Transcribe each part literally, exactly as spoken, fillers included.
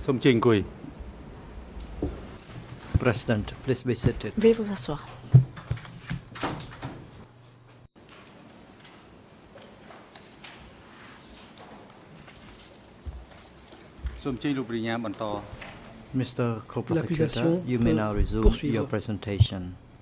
សូមជើញអង្គុយ President, please be seated. Veuillez vous asseoir. សូមជើញលោកប្រញ្ញាបន្ត Mister Co-Prosecutor, L'accusation you may peut now resume poursuivre. your presentation.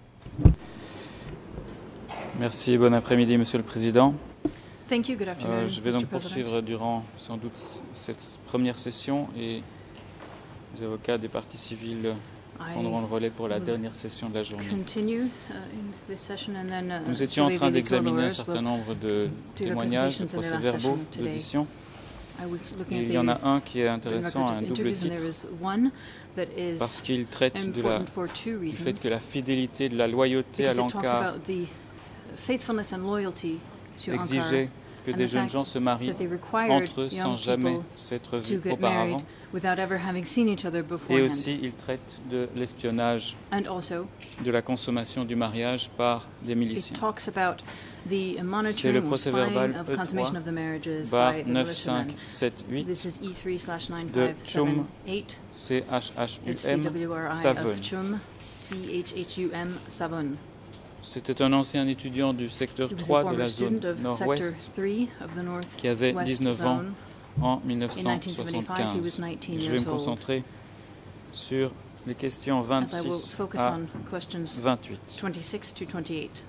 Merci, bon après-midi, Monsieur le Président. Thank you. Good afternoon, Euh, je vais donc Mister President. poursuivre durant sans doute cette première session et les avocats des parties civiles prendront le relais pour la dernière session de la journée. Continue, uh, in this session and then, uh, Nous étions en train Julie d'examiner un Lawyers certain will nombre de do témoignages, de representations in the last procès-verbaux, session today. d'audition. I was looking Et at il y en a the un qui est written intéressant à record un of double interviews, and titre there is one that is parce qu'il traite de la, important for two du fait reasons. que la fidélité, de la loyauté à Because it talks l'encart about the faithfulness and loyalty to exigeait Ankar, que and des the jeunes fact gens se marient that they required entre eux young sans jamais people s'être to vus get auparavant. married without ever having seen each other Et beforehand. aussi, il traite de l'espionnage, And also, de la consommation du mariage par des it miliciens. talks about the C'est le monitoring or procès-verbal spying of E consummation trois of the marriages bar by the neuf militiamen. cinq sept huit This is E three slash nine de five Chum seven eight. C H H U It's the M W R I Savon. of Chum, C H H U M, Savon. C'était un ancien étudiant du secteur He was a trois de former la zone student of Sector nord-ouest three of the North qui avait West dix-neuf ans Zone. en mille neuf In cent nineteen seventy-five, he was soixante-quinze. nineteen Je vais me years old. concentrer sur les questions As I will vingt-six focus à on questions vingt-huit. twenty-six to twenty-eight.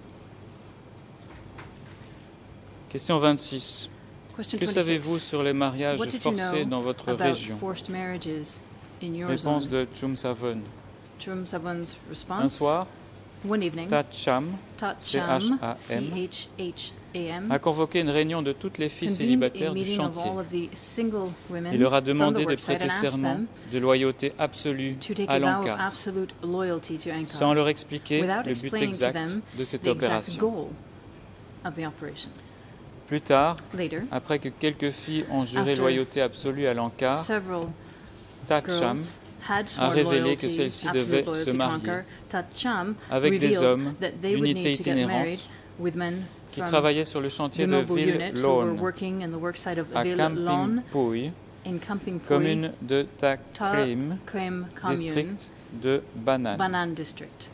Question vingt-six. Question Que savez-vous twenty-six. sur les mariages What did you forcés know dans votre about région? forced marriages in your Réponse zone? de Chum Savon. Chum Savon's Un response. soir, One evening, Ta Cham Ta C H Cham, A C M, H H A M, a convoqué une réunion de toutes les filles convened a célibataires du meeting of chantier. all of the single women Il leur a from the demandé de worksite prêter and asked serment them de loyauté absolue to take à a vow of l'Ankar, absolute loyalty to Ankara, sans leur expliquer without le but explaining to exact them de cette the exact opération. goal of the operation. Plus tard, Later, après que quelques filles ont juré After loyauté absolue à l'Ankar, several Ta Cham girls had a sworn révélé loyalty, que celles-ci absolute devaient loyalty se to marier Ankara. Ta Cham avec des revealed hommes that they would d'unités need to get married itinérantes with men qui from travaillaient sur le the chantier de mobile unit who were Ville-Laune, working in the worksite of à Ville-Laune Camping-Pouy, in Camping Pui, commune de Ta Takrim, Krem Commune, district de Banan. Banan District.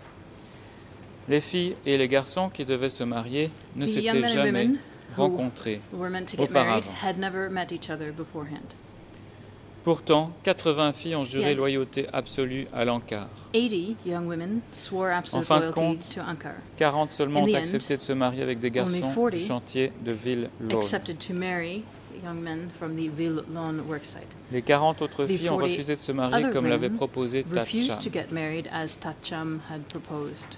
Les filles et les garçons qui devaient se marier ne The young s'étaient men and jamais women who rencontrés. were meant to get married auparavant. had never met each other beforehand. Pourtant, quatre-vingts filles ont juré Yeah. loyauté absolue à l'Ankar. eighty young women swore absolute fin de loyalty compte, to Ankar, quarante seulement In ont the end, accepté de se marier avec des garçons du forty chantier de Ville-Laune. accepted to marry young men from the Ville-Laune worksite. Les quarante autres The filles ont forty refusé de se marier other comme l'avait women proposé refused Tatcham. to get married as Tacham had proposed.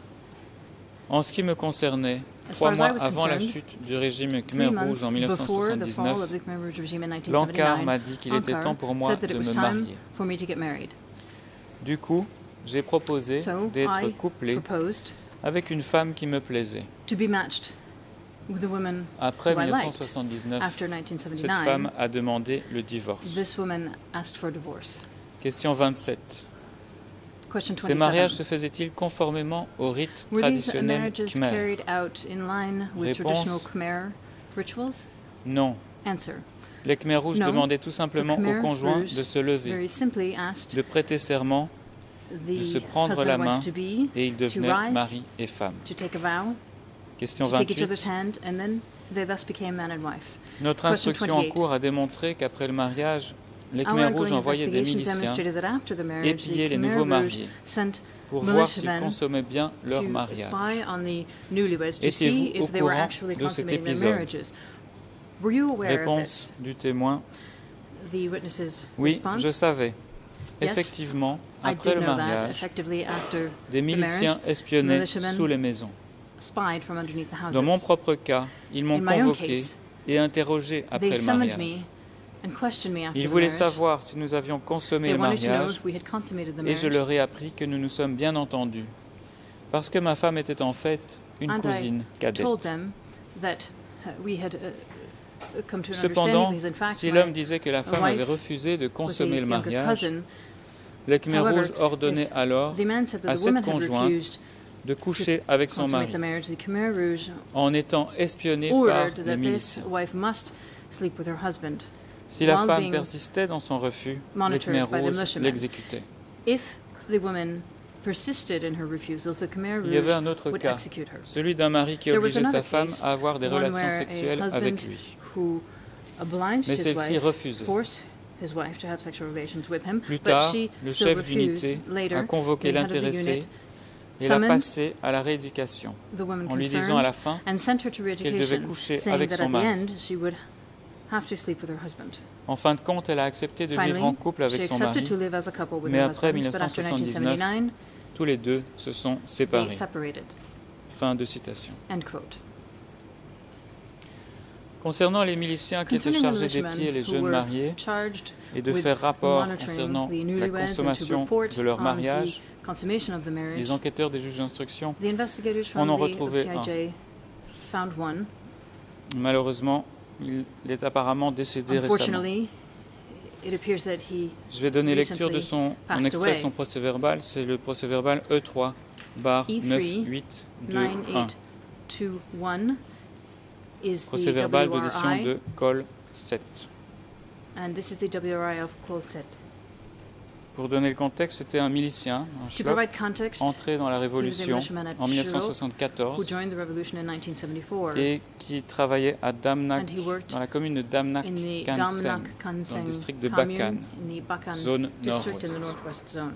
En ce qui me concernait, As trois far as I mois was avant la concerned, chute du régime Three Khmer months Rouge en mille neuf cent before the fall soixante-dix-neuf, of the Khmer Regime in nineteen l'Ankar seventy-nine, m'a dit qu'il était Ankar temps pour moi said that de it was me time marier. for me to get married. Du coup, j'ai proposé So d'être I couplé proposed avec une femme qui me plaisait. to be matched with a woman Après who I mille neuf cent liked. soixante-dix-neuf, After nineteen cette seventy-nine, femme a demandé le divorce. this woman asked for divorce. Question vingt-sept. Question Ces mariages se twenty-seven. faisaient-ils conformément aux rites Were these traditionnels marriages khmer? carried out in line with Réponse. traditional Khmer rituals? Non. Answer. Les Khmer rouges No. demandaient tout simplement The Khmer au conjoint Rouge de se lever, Very simply asked de prêter serment, de se the prendre husband la and main, wife to be et ils devenaient rise, mari et femme. to take a vow, Question to take each other's vingt-huit. hand, and then they thus became man and wife. Notre Question instruction en vingt-huit. cours a démontré qu'après le mariage, les Our Khmer rouges ongoing envoyaient des investigation miliciens demonstrated that after the marriage, épier the les Khmer nouveaux Rouge mariés sent pour voir s'ils militiamen consommaient bien leur to mariage. spy on the newlyweds to Étiez-vous see au if they were courant actually de cet consummating their épisode? marriages. Were you aware of Réponse du témoin. this? The witness's Oui, response? je savais. Yes, Effectivement, I après did le know that. mariage, Effectively, after des the miliciens marriage, espionnaient militiamen sous les maisons. spied from underneath the houses. Dans mon propre cas, ils m'ont In my own convoqué case, et interrogé après they le summoned mariage. me and questioned me after Ils the voulaient marriage. savoir si nous avions consommé They le wanted to know mariage if we had consummated the et je marriage. leur ai appris que nous nous sommes bien entendus. Parce que ma femme était en fait une And I cousine cadette. told them that uh, we had uh, come to an Cependant, understanding because in fact si my l'homme disait que la femme wife avait refusé de was a consommer le younger mariage, cousin. les Khmer However, rouges ordonnaient if alors the man said that à the cette woman had conjointe refused de coucher avec son consummate mari the marriage. The Khmer Rouge en étant espionnée par ordered les that this miliciens. wife must sleep with her husband. Si la while femme being persistait dans son refus, les monitored Khmer by the rouges militiamen. l'exécutaient. If the woman persisted in her refusals, the Khmer Il y avait un Rouge autre would cas, execute her. celui d'un mari qui There was obligeait sa another femme case, à avoir des one relations where sexuelles a avec husband lui. who obliged Mais his celle-ci wife, refusait. forced his wife to have sexual relations with him, Plus but tard, she le still chef refused. d'unité Later, a convoqué the head of the l'intéressée unit et l'a summoned passée à la rééducation, the woman en lui disant à la concerned fin and sent her to qu'elle devait re-education, coucher saying avec that son at the mari. end she would have to sleep with her husband. En fin de compte, elle a accepté de vivre en Finally, couple she avec son mari, accepted to live as a couple with mais her après husband, but after nineteen mille neuf cent soixante-dix-neuf, seventy-nine, tous les deux se sont they séparés. separated. Fin de citation. End quote. Concernant les miliciens qui étaient Concerning the chargés militiamen d'épier les who jeunes were mariés charged et de with faire rapport monitoring concernant the la newlyweds and to consommation report de leur on mariage, the consummation of the marriage, les enquêteurs des juges d'instruction, the investigators en from ont the retrouvé O P I J found one. malheureusement, il est apparemment décédé récemment. Unfortunately, it appears that he Je vais donner lecture de son un passed extrait de son away. procès-verbal, c'est le procès-verbal E trois barre E neuf three huit deux nine un. eight two one is the Procès-verbal W d'audition R I, de Col sept. and this is the W R I of Colset. Pour donner le contexte, c'était un milicien, un To schlock, provide context, entré dans la he was a Révolution militiaman at en mille neuf cent Shillong who soixante-quatorze joined the revolution in nineteen seventy-four et qui travaillait à Damnak, and he worked dans la commune de in the Damnak-Kansen, Damnak dans le Kanseng district de commune Bakan, in the Bakan zone district in the nord-ouest. northwest zone.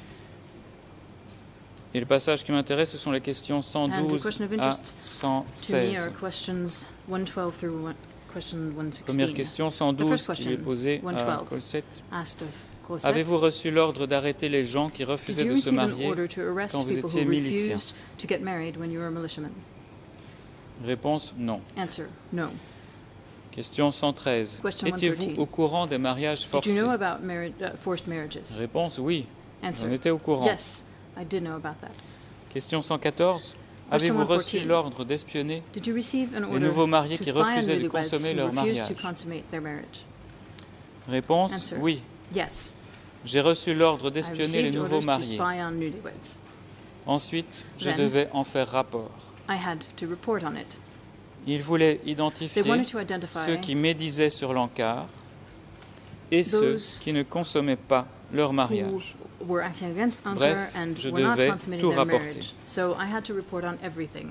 Et le passage qui m'intéresse, ce sont les questions cent And the douze question of à interest cent To me seize. are questions one twelve through one, question one Première sixteen question, cent The douze, first qui lui est question, posée one à twelve. Colset. asked of Colset. Avez-vous reçu l'ordre d'arrêter les gens qui Did refusaient you de se receive an marier order to arrest quand vous people étiez who milicien? refused to get married when you were a militiaman? Réponse non. Answer, no. Question cent treize. Question Étiez-vous one thirteen. au courant des mariages Did you forcés? know about marriage, uh, forced marriages? Réponse oui. Answer, J'en étais au courant. yes, I did know about that. Question cent quatorze. Avez-vous one reçu fourteen. l'ordre d'espionner Did you receive an les order nouveaux mariés to qui spy on refusaient de newlyweds consommer who leur refused mariage? to consummate their marriage? Réponse Answer. oui. Yes, J'ai reçu l'ordre I d'espionner les received nouveaux orders to mariés. spy on newlyweds. Ensuite, je Then- devais en faire rapport. I had to report on it. Ils voulaient They identifier wanted to identify ceux qui médisaient sur l'encart et ceux Those qui ne consommaient pas leur who mariage. were acting against Anchor Bref, and je were not devais consummating tout their rapporter. marriage. So I had to report on everything.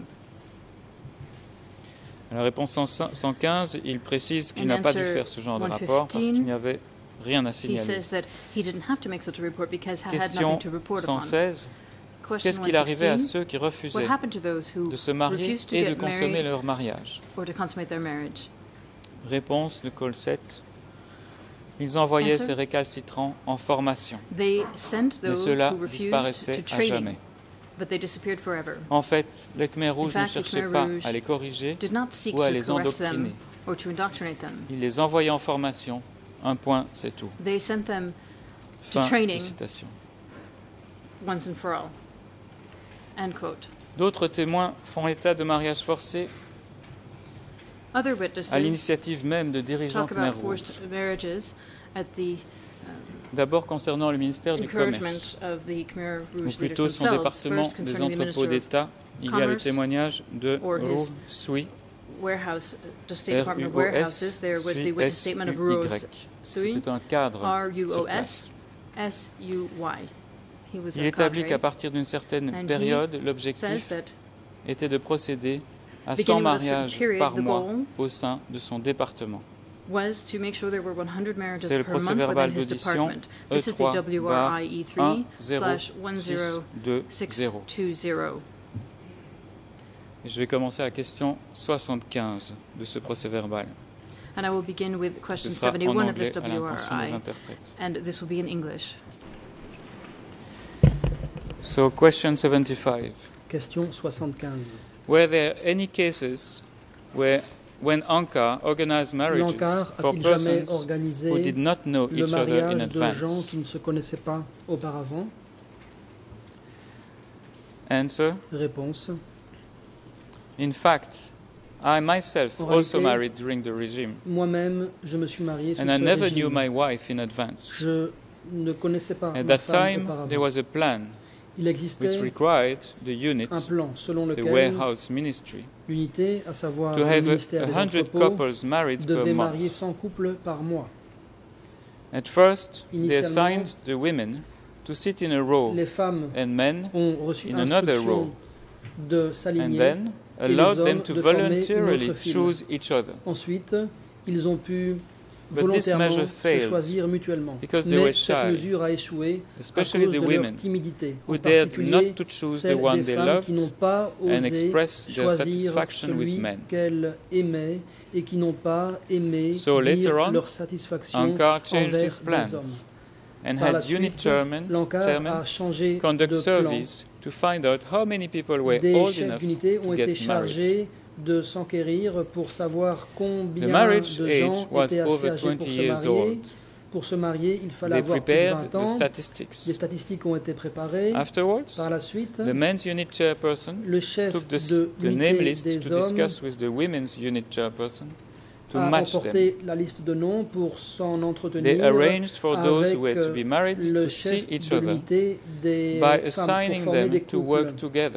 À la réponse cent quinze, il précise qu'il And n'a pas dû answer faire ce genre de one rapport parce fifteen, qu'il n'y avait rien à He signaler. says that he didn't have to make such a report because he had Question nothing to report cent upon. seize. Question Qu'est-ce qu'il arrivait à one sixteen, ceux qui what refusaient happened to those who de se marier refused to et de get consommer married leur mariage? or to consummate their marriage? Réponse de Colset. Ils envoyaient Answer. ces récalcitrants en formation, They sent mais those ceux-là who refused disparaissaient to à training, jamais. but they disappeared forever. En fait, les Khmer rouges ne fact, the cherchaient Khmer pas Rouge à les corriger Did not seek ou à to les correct endoctriner. them or to indoctrinate them. Ils les envoyaient en formation. Un point, c'est tout. They sent them to Fin de training citation. once and for all. End quote. D'autres témoins font état de mariages forcés Other à witnesses l'initiative même de dirigeants talk Khmer about rouges. forced marriages at the D'abord concernant le ministère du Commerce, encouragement of the Khmer ou Rouge plutôt leaders son themselves. département First, des concerning the entrepôts Minister d'État, il y a le Commerce témoignage de or Ru his Sui, of warehouse, the State R Department U of O S, Warehouses. There was the witness statement of S U Y. Ruos Sui, C'est un cadre R U sur O place. S S U Y. He was Il a établit cadre. qu'à partir d'une certaine And he période, Says l'objectif that était de procéder à beginning cent with a certain mariages period, par the mois goal au sein de son département. was to make sure there were one hundred marriages C'est le per month procès-verbal within his d'audition department. E This is the trois W R I E three slash one zero six zéro. two zero. Et je vais commencer à la question soixante-quinze de ce procès-verbal. And I will begin with Ce question sera en seventy-one of this anglais à W R l'intention des I, interprètes. and this will be in English. So, question seventy-five. Question soixante-quinze. Were there any cases where, when Ankar organized marriages L'Ankar for a-t-il jamais persons organisé who did not know le each other in mariage de gens advance? qui ne se connaissaient pas auparavant? Answer. Réponse. In fact, I myself En also réalité, married during the regime, Moi-même, je me suis marié sous and ce I never régime. knew my wife in advance. Je ne connaissais pas At ma that femme time, auparavant. there was a plan Il existait which required the unit, un plan selon the lequel warehouse ministry, l'unité, à savoir to le have a ministère des hundred entrepôts, couples married per devait marier month. cent couples par mois. At first, they Initialement, assigned the women to sit in a row les femmes and men ont reçu in another row, instruction de and s'aligner. then et les allowed them hommes to de former une voluntarily autre file. choose each other. Ensuite, ils ont pu But this volontairement measure se failed choisir mutuellement. because they Mais were cette shy, mesure a échoué à especially cause the de leur women timidité. who En dared particulier, not to choose the celles one des they femmes loved qui n'ont pas and osé express their choisir satisfaction with celui men. qu'elles aimaient et qui n'ont pas aimé So dire later on, leur satisfaction Ankar changed envers its des plans hommes. and Par la had unit suite, chairman, l'Ankar chairman a changé conduct de plan. surveys to find out how many people were Des old chefs enough d'unité ont to été get married. chargés de s'enquérir pour savoir combien The marriage de age gens was étaient assez over âgés twenty pour se years marier. old. Pour se marier, il fallait They avoir plus de prepared vingt the ans. Des statistics. statistiques ont été préparées. Afterwards, Par la suite, the men's unit chairperson le chef took the, de the name l'unité list des to hommes discuss with the women's unit chairperson to a match them. emporté la liste de noms pour s'en They entretenir arranged for those avec who were to be married le to see chef each de other l'unité des by femmes pour assigning former des them to couples. work together.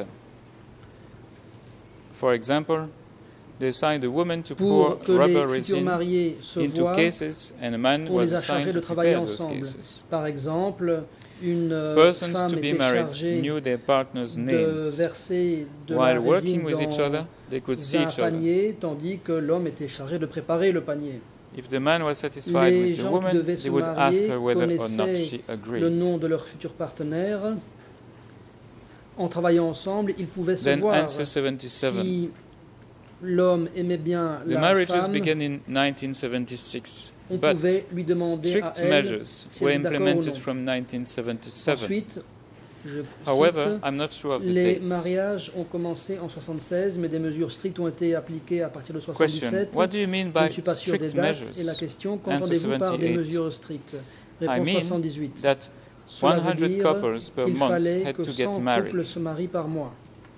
For example, they assigned a woman to Pour pour que rubber les futurs resin mariés se into voient, cases and a man on was les a chargés assigned de to travailler prepare those ensemble. cases. Par exemple, une euh, Persons femme to be était married chargée knew their partner's de names. verser de While la working résine with each dans other, they could see un each other. panier, tandis que l'homme était chargé de préparer le panier. If the man was satisfied Les with the gens qui woman, devaient se they would ask marier her whether or not connaissaient she agreed. le nom de leur futur partenaire. En travaillant ensemble, ils pouvaient se Then voir answer seventy-seven. si l'homme aimait bien The la marriages femme. began in nineteen seventy-six, On but pouvait lui demander à strict elle measures si were elle était d'accord ou implemented non. from nineteen seventy-seven. Ensuite, je However, cite, I'm not sure of the les dates. mariages ont commencé en soixante-seize, mais des mesures strictes ont été appliquées à partir de Question: soixante-dix-sept. What do you mean Je ne by suis pas sûr des strict dates. measures? Et la question, Answer qu'entendez-vous par des seventy-eight. mesures strictes? I Réponse mean soixante-dix-huit. that Cela one veut hundred dire couples per qu'il month fallait had que to get cent married. couples se marient par mois.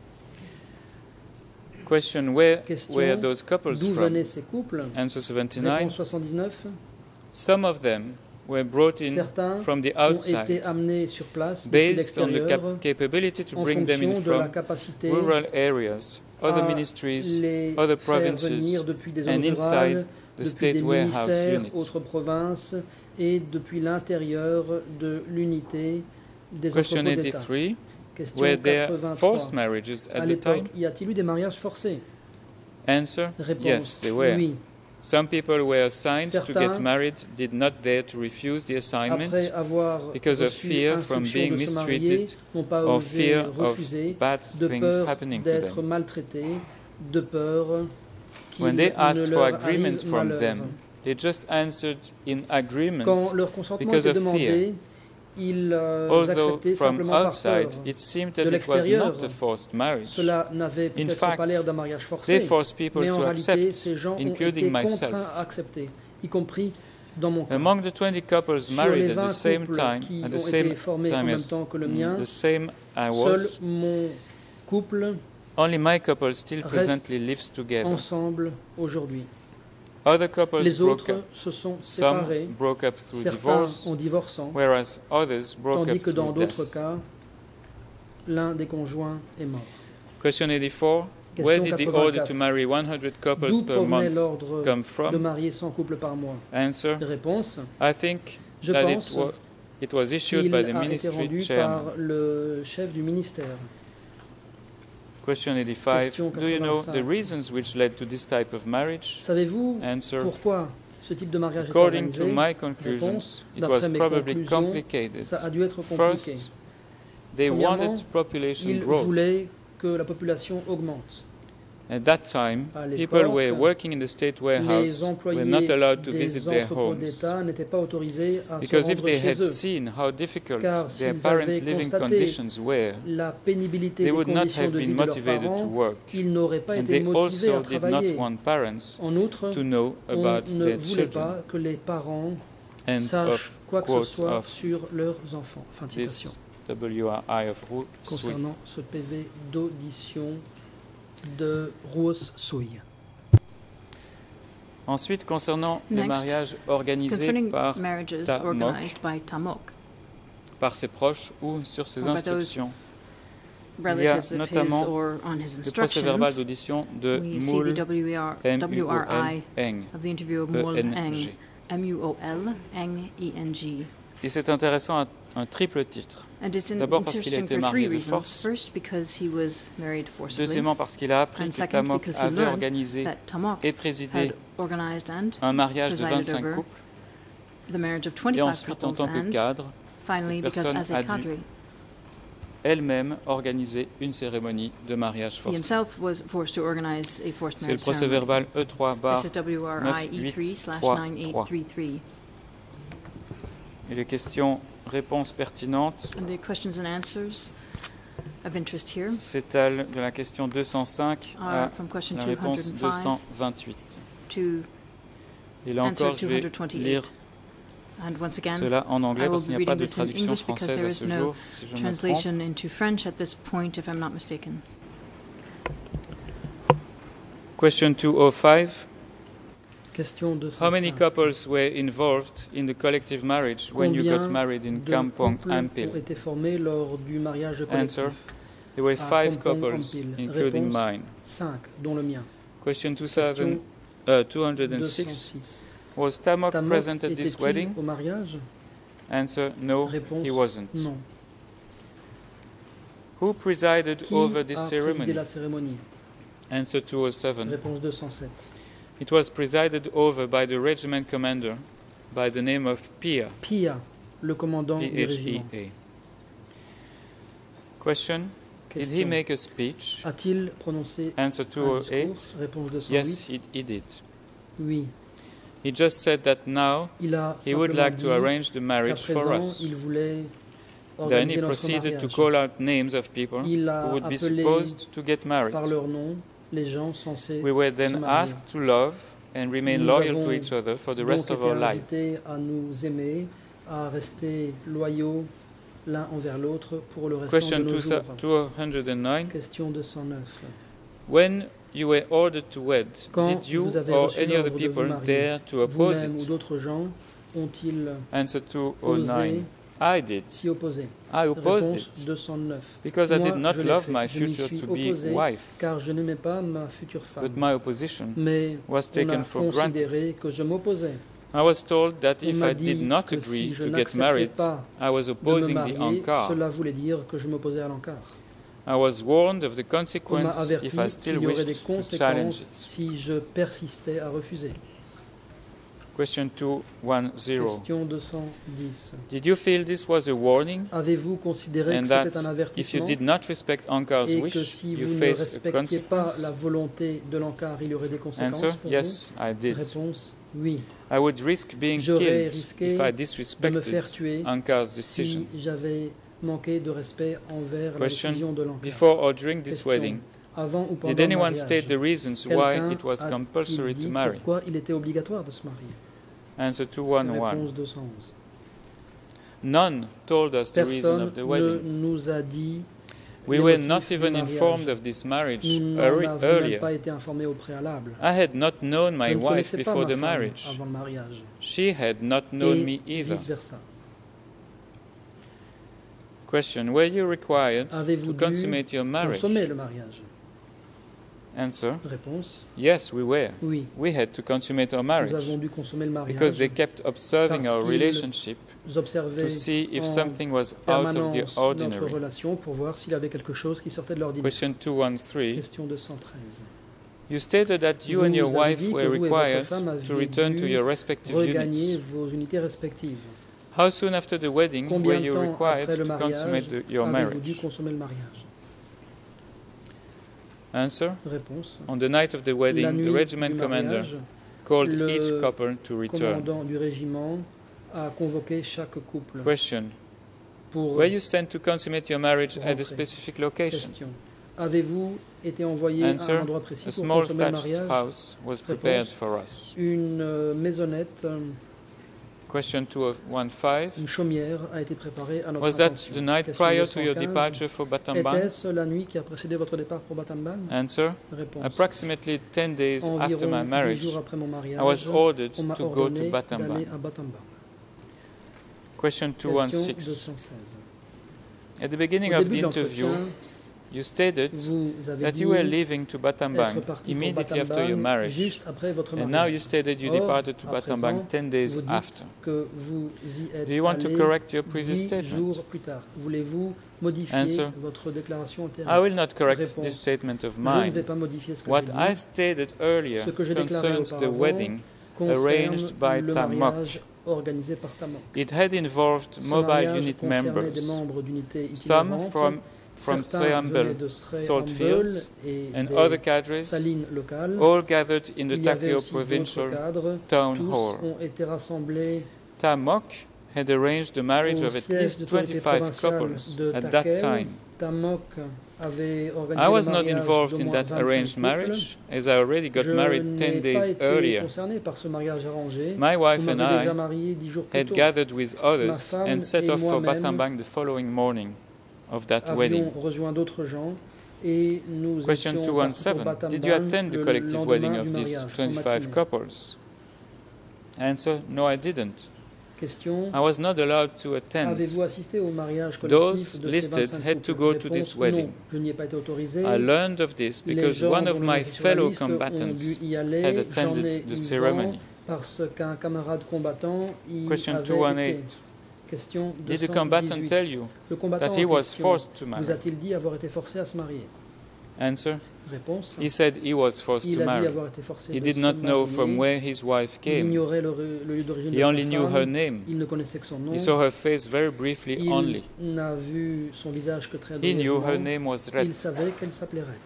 Question: Where Question, were those couples D'où from? venaient ces couples? Answer seventy-nine. Réponse soixante-dix-neuf. Some of them were brought in Certains from the ont été outside, amenés sur place depuis based on the l'extérieur cap- capability to en bring them in fonction de la from capacité rural areas, other à ministries, les other faire provinces, venir depuis des and zones inside rurales, the depuis state des warehouse ministères, unit. autres provinces et depuis l'intérieur de l'unité des Question entrepôts d'État. eighty-three. Question Were there quatre-vingt-trois. forced marriages À at the l'époque, time? y a-t-il eu des mariages forcés? Answer: Réponse: yes, they were. oui. Some people were assigned to Certains, get married, did not dare to refuse the assignment Après avoir because of reçu fear from instruction being de se marier, mistreated n'ont pas or osé fear of refuser bad de things peur happening to d'être them. maltraités, de peur qu'il When they asked ne for leur agreement arrive from malheur. them, they just answered in agreement, Quand leur consentement because était of fear. demandé, ils euh, although acceptaient from simplement par peur. outside it seemed that De it was l'extérieur, not a forced marriage. Cela n'avait In peut-être fact, pas l'air d'un mariage They forcé, forced people mais en to réalité, accept, ces gens ont including été myself. contraints à accepter, y compris dans mon cas. Among the twenty couples Sur les married at vingt the same couples time, qui at ont the été same formés en time même as temps que le mm, mien, the same I seul was, mon couple only my couple still reste presently lives together. ensemble aujourd'hui. Other couples Les broke autres up. se sont Some séparés, broke up through certains divorce, en divorçant, whereas others broke tandis up que dans through d'autres death. cas, l'un des conjoints est mort. Question eighty-four. Question Where did the order quatre-vingt-quatre. to marry one hundred couples D'où per provenait month l'ordre come de from? marier cent couples par mois? Answer: Réponse: I think je that it, pense wa- it was issued qu'il by the a été ministry rendu chairman. par le chef du ministère. Question eighty-five. Question Do you know the quatre-vingt-cinq. reasons which led to this type of marriage? Savez-vous Answer: pourquoi ce type de mariage est according to organisé? my conclusions, it D'après was mes probably conclusions, complicated. Ça a dû être compliqué. First, they Premièrement, wanted population Ils growth. voulaient que la population augmente. At that time, À people l'époque, were working in the state warehouse Les were employés not allowed to des visit their entrepôts homes. d'État n'étaient pas autorisés à se Because if rendre they chez had eux. seen how difficult Car their s'ils parents' avaient living constaté conditions were, La pénibilité they des would not conditions have de vie been de leurs motivated to parents, work. ils n'auraient pas And été they motivés à also did not travailler. want parents En outre, to know on about ne their voulait children. pas que les parents End sachent of quoi que ce quote soit of sur leurs enfants. Fin de citation. this W R I of Ru Sui. Concernant ce P V d'audition de Ruos Sui. Ensuite, concernant les Next, mariages organisés Concerning par, marriages Ta Mok. organized by Tamok, par ses proches ou sur ses Or by those instructions, relatives of his notamment or on his le procès-verbal instructions, d'audition de we see the Moul W R M U W O R L I Eng, of the interview of E Moul N Eng, G. M U O L N E N G. Et c'est intéressant, un, un triple titre. And it's in- D'abord parce qu'il a interesting été for three marié de reasons. force. First, because he was married forcibly. Deuxièmement, parce qu'il a appris And que second, Tamok because he avait learned organisé that Tamok et présidé had organized and un mariage de presided vingt-cinq over couples. the marriage of Et twenty-five ensuite, en couples, tant que and cadre, finally, cette because personne as a a dû cadre, elle-même organisé une cérémonie de mariage he forcé. himself was forced to organize a forced C'est le marriage procès ceremony. verbal E trois barre This is W R I E three slash nine eight three three. et les questions-réponses pertinentes And the questions and answers of interest here s'étalent de la question deux cent cinq are à from question la two réponse hundred deux five cent vingt-huit. to Et là answer encore, je vais two hundred lire twenty-eight. And once again, cela en anglais I parce will qu'il be n'y a pas reading de this in traduction English because française there à is ce no jour, si je me trompe. translation into French at this point, if I'm not mistaken. Question two oh five. Question deux cent cinq. How many couples were involved in the collective marriage when you got Combien married in de Kampong couples ont Ampil? été formés lors du mariage collectif? Answer. There were à five Kampong couples, Ampil. including Réponse mine. cinq, dont le mien. Question two Question seven, uh, two oh deux cent six. six. Was Tamok Tamok present at this était-il wedding? au mariage? Answer. No, Réponse he wasn't. non. Who presided Qui over a this présidé ceremony? la cérémonie? Answer two oh seven. Réponse deux cent sept. It was presided over by the regiment commander by the name of Pia. Pia, le commandant P du H E régiment. A. Question. Did he Question. make a speech? A-t-il prononcé Answer un two oh eight. discours? Réponse deux cent huit. Yes, he, he did. Oui. He just said that now Il a he would simplement like to dit arrange the qu'à marriage for présent, us. il voulait Then organiser he notre proceeded to mariage. call out names of people Il a who would be appelé supposed to get married. par leur nom les gens censés We were se then marier. asked to love and remain Nous loyal avons to each other for the donc rest of été our life. invités à nous aimer, à rester loyaux l'un envers l'autre pour le restant Question de nos two jours. two oh nine. Question deux cent neuf. When you were ordered to wed, Quand did you vous avez or reçu any other l'ordre de vous people marier, dare to oppose Vous-même ou it? d'autres gens ont-ils Answer two oh osé nine. I did. s'y opposer? I opposed Réponse it deux cent neuf. because I Moi, did not je l'ai love fait. my Je m'y future suis to be opposé wife, car je n'aimais pas ma future femme. but my opposition Mais was on taken a for granted. considéré que je m'opposais. I was told that On if m'a I did dit not que agree si je to get n'acceptais married, pas I was de me opposing the marier, Ankar. cela voulait dire que je m'opposais à l'Ankar. I was warned of the On m'a consequence averti if I still qu'il y aurait des wished to challenge conséquences it. si je persistais à refuser. Question two one zero. Question deux cent dix. Did you feel this was a warning Avez-vous considéré and que that c'était un if you avertissement did not respect Ankar's et que wish, si you vous ne face a respectiez pas consequence? la volonté de l'Ankar, il y aurait des conséquences Answer, pour yes, I vous? did. Réponse, oui. I would risk being J'aurais killed risqué if I de me disrespected faire tuer Ankar's si decision. j'avais manqué de respect envers Question. la décision de l'Ankar. Before or during this Question. wedding, Avant ou pendant did anyone le mariage, state the reasons why quelqu'un it was a-t-il compulsory dit to marry? pourquoi il était obligatoire de se marier? Answer two one one. Réponse deux cent onze. None told us the reason Personne of the ne wedding. nous a dit We les were motifs not du even mariage. informed of this marriage Nous n'en early- avons même earlier. pas été informés au préalable. I had not known my Je ne wife connaissais pas before ma the femme marriage. avant le mariage. She had not known Et me either. vice-versa. Question. Were you required to Avez-vous dû consummate your marriage? consommer le mariage? Answer. Réponse, Yes, we were. oui. We had to consummate our Nous marriage avons dû consommer le mariage. because they kept observing Parce our qu'ils relationship Nous to observaient see if en something was out of the permanence notre ordinary. relation pour voir s'il y avait quelque chose qui sortait de l'ordinaire. Question two one three. Question deux cent treize. You stated that you Vous and your avez wife dit que were vous et votre required femme to aviez return dû to your respective Regagner units. vos unités respectives. How soon after the wedding were Combien de you temps required après le to mariage consummate the- your avez-vous dû marriage? consommer le mariage? Answer. Réponse. On the night of the La wedding, the nuit regiment du commander mariage, called le each couple to return. commandant du régiment a convoqué chaque couple Question. pour Were you sent to consummate your marriage at a Rentrer. specific location? question. Avez-vous été envoyé à Answer. un endroit précis A pour small consommer le thatched mariage? house was prepared Réponse. for us. Une euh, maisonnette, euh, Question two one five. une chaumière a été préparée à notre Was that intention. the night Question prior deux to cent your quinze. departure for Battambang? Était-ce la nuit qui a précédé votre départ pour Battambang? Answer. Réponse. Approximately ten days after Environ my dix marriage, jours après mon mariage, I was ordered on m'a to go to ordonné Battambang. d'aller à Battambang. Question two one Question six. deux cent seize. At the beginning Au of début the de interview, l'entretien, you stated Vous avez that dit you were leaving to être Battambang parti pour immediately after your Battambang marriage, juste après votre and now mariage. you stated you Or, departed to à Battambang présent, ten days vous dites after. que vous y êtes Do you want to allé correct your previous dix statement? jours plus tard. Voulez-vous modifier Answer. votre déclaration antérieure? I will not correct Réponse. this statement of Je ne vais mine. pas modifier ce que What j'ai I dit. stated earlier Ce que j'ai déclaré concerns the auparavant wedding concerne arranged by le Tamok. mariage organisé par Tamok. It had involved Ce mobile mariage unit concernait members, des membres d'unités some itinérantes, from, from certains venaient Sreyambel de Srey saltfields et and des other cadres, salines locales. all gathered in the Il y avait Takeo aussi d'autres Provincial cadres. Town Tous Hall. ont été rassemblés Tamok had arranged the marriage au of at siège least d'autorité twenty-five provinciale couples de at that Takeo. time. Tamok avait organisé I was le not mariage involved d'au in moins that vingt-cinq arranged couples. marriage, as I already got Je married ten n'ai pas days été earlier. concerné par ce mariage arrangé. My Vous wife and m'avez déjà I marié dix jours plus had tôt. gathered with others femme and set et off for moi-même Battambang the following morning of that Avions wedding. rejoint d'autres gens et nous Question étions two partis one seven. pour Did you Battambang attend the le collective lendemain wedding du of these mariage, en twenty-five matinée. couples? Answer, no, I didn't. Question. I was not allowed to attend. Avez-vous assisté au mariage Those collectif de ces listed vingt-cinq had to couples? go to Réponse, this wedding. non, je n'y ai pas été autorisé. I learned of this Les because gens one dont of le nom my était sur la fellow liste ont combatants dû y aller. had J'en ai attended eu the vent ceremony. parce qu'un camarade combattant y Question two avait one été. eight. Question Did the combatant deux cent tell dix-huit. you Le combattant that he en was question forced to vous marry? a-t-il dit avoir été forcé à se marier? Answer, Réponse. he said he was forced Il to a dit marry. avoir été forcé He de did se not know marier. from where his wife Il came. ignorait le, le lieu d'origine He de only sa knew femme. her name. Il ne connaissait que son nom. He saw her face very briefly Il only. n'a vu son visage que très He knew her brièvement. name was Red. Il savait qu'elle s'appelait Red.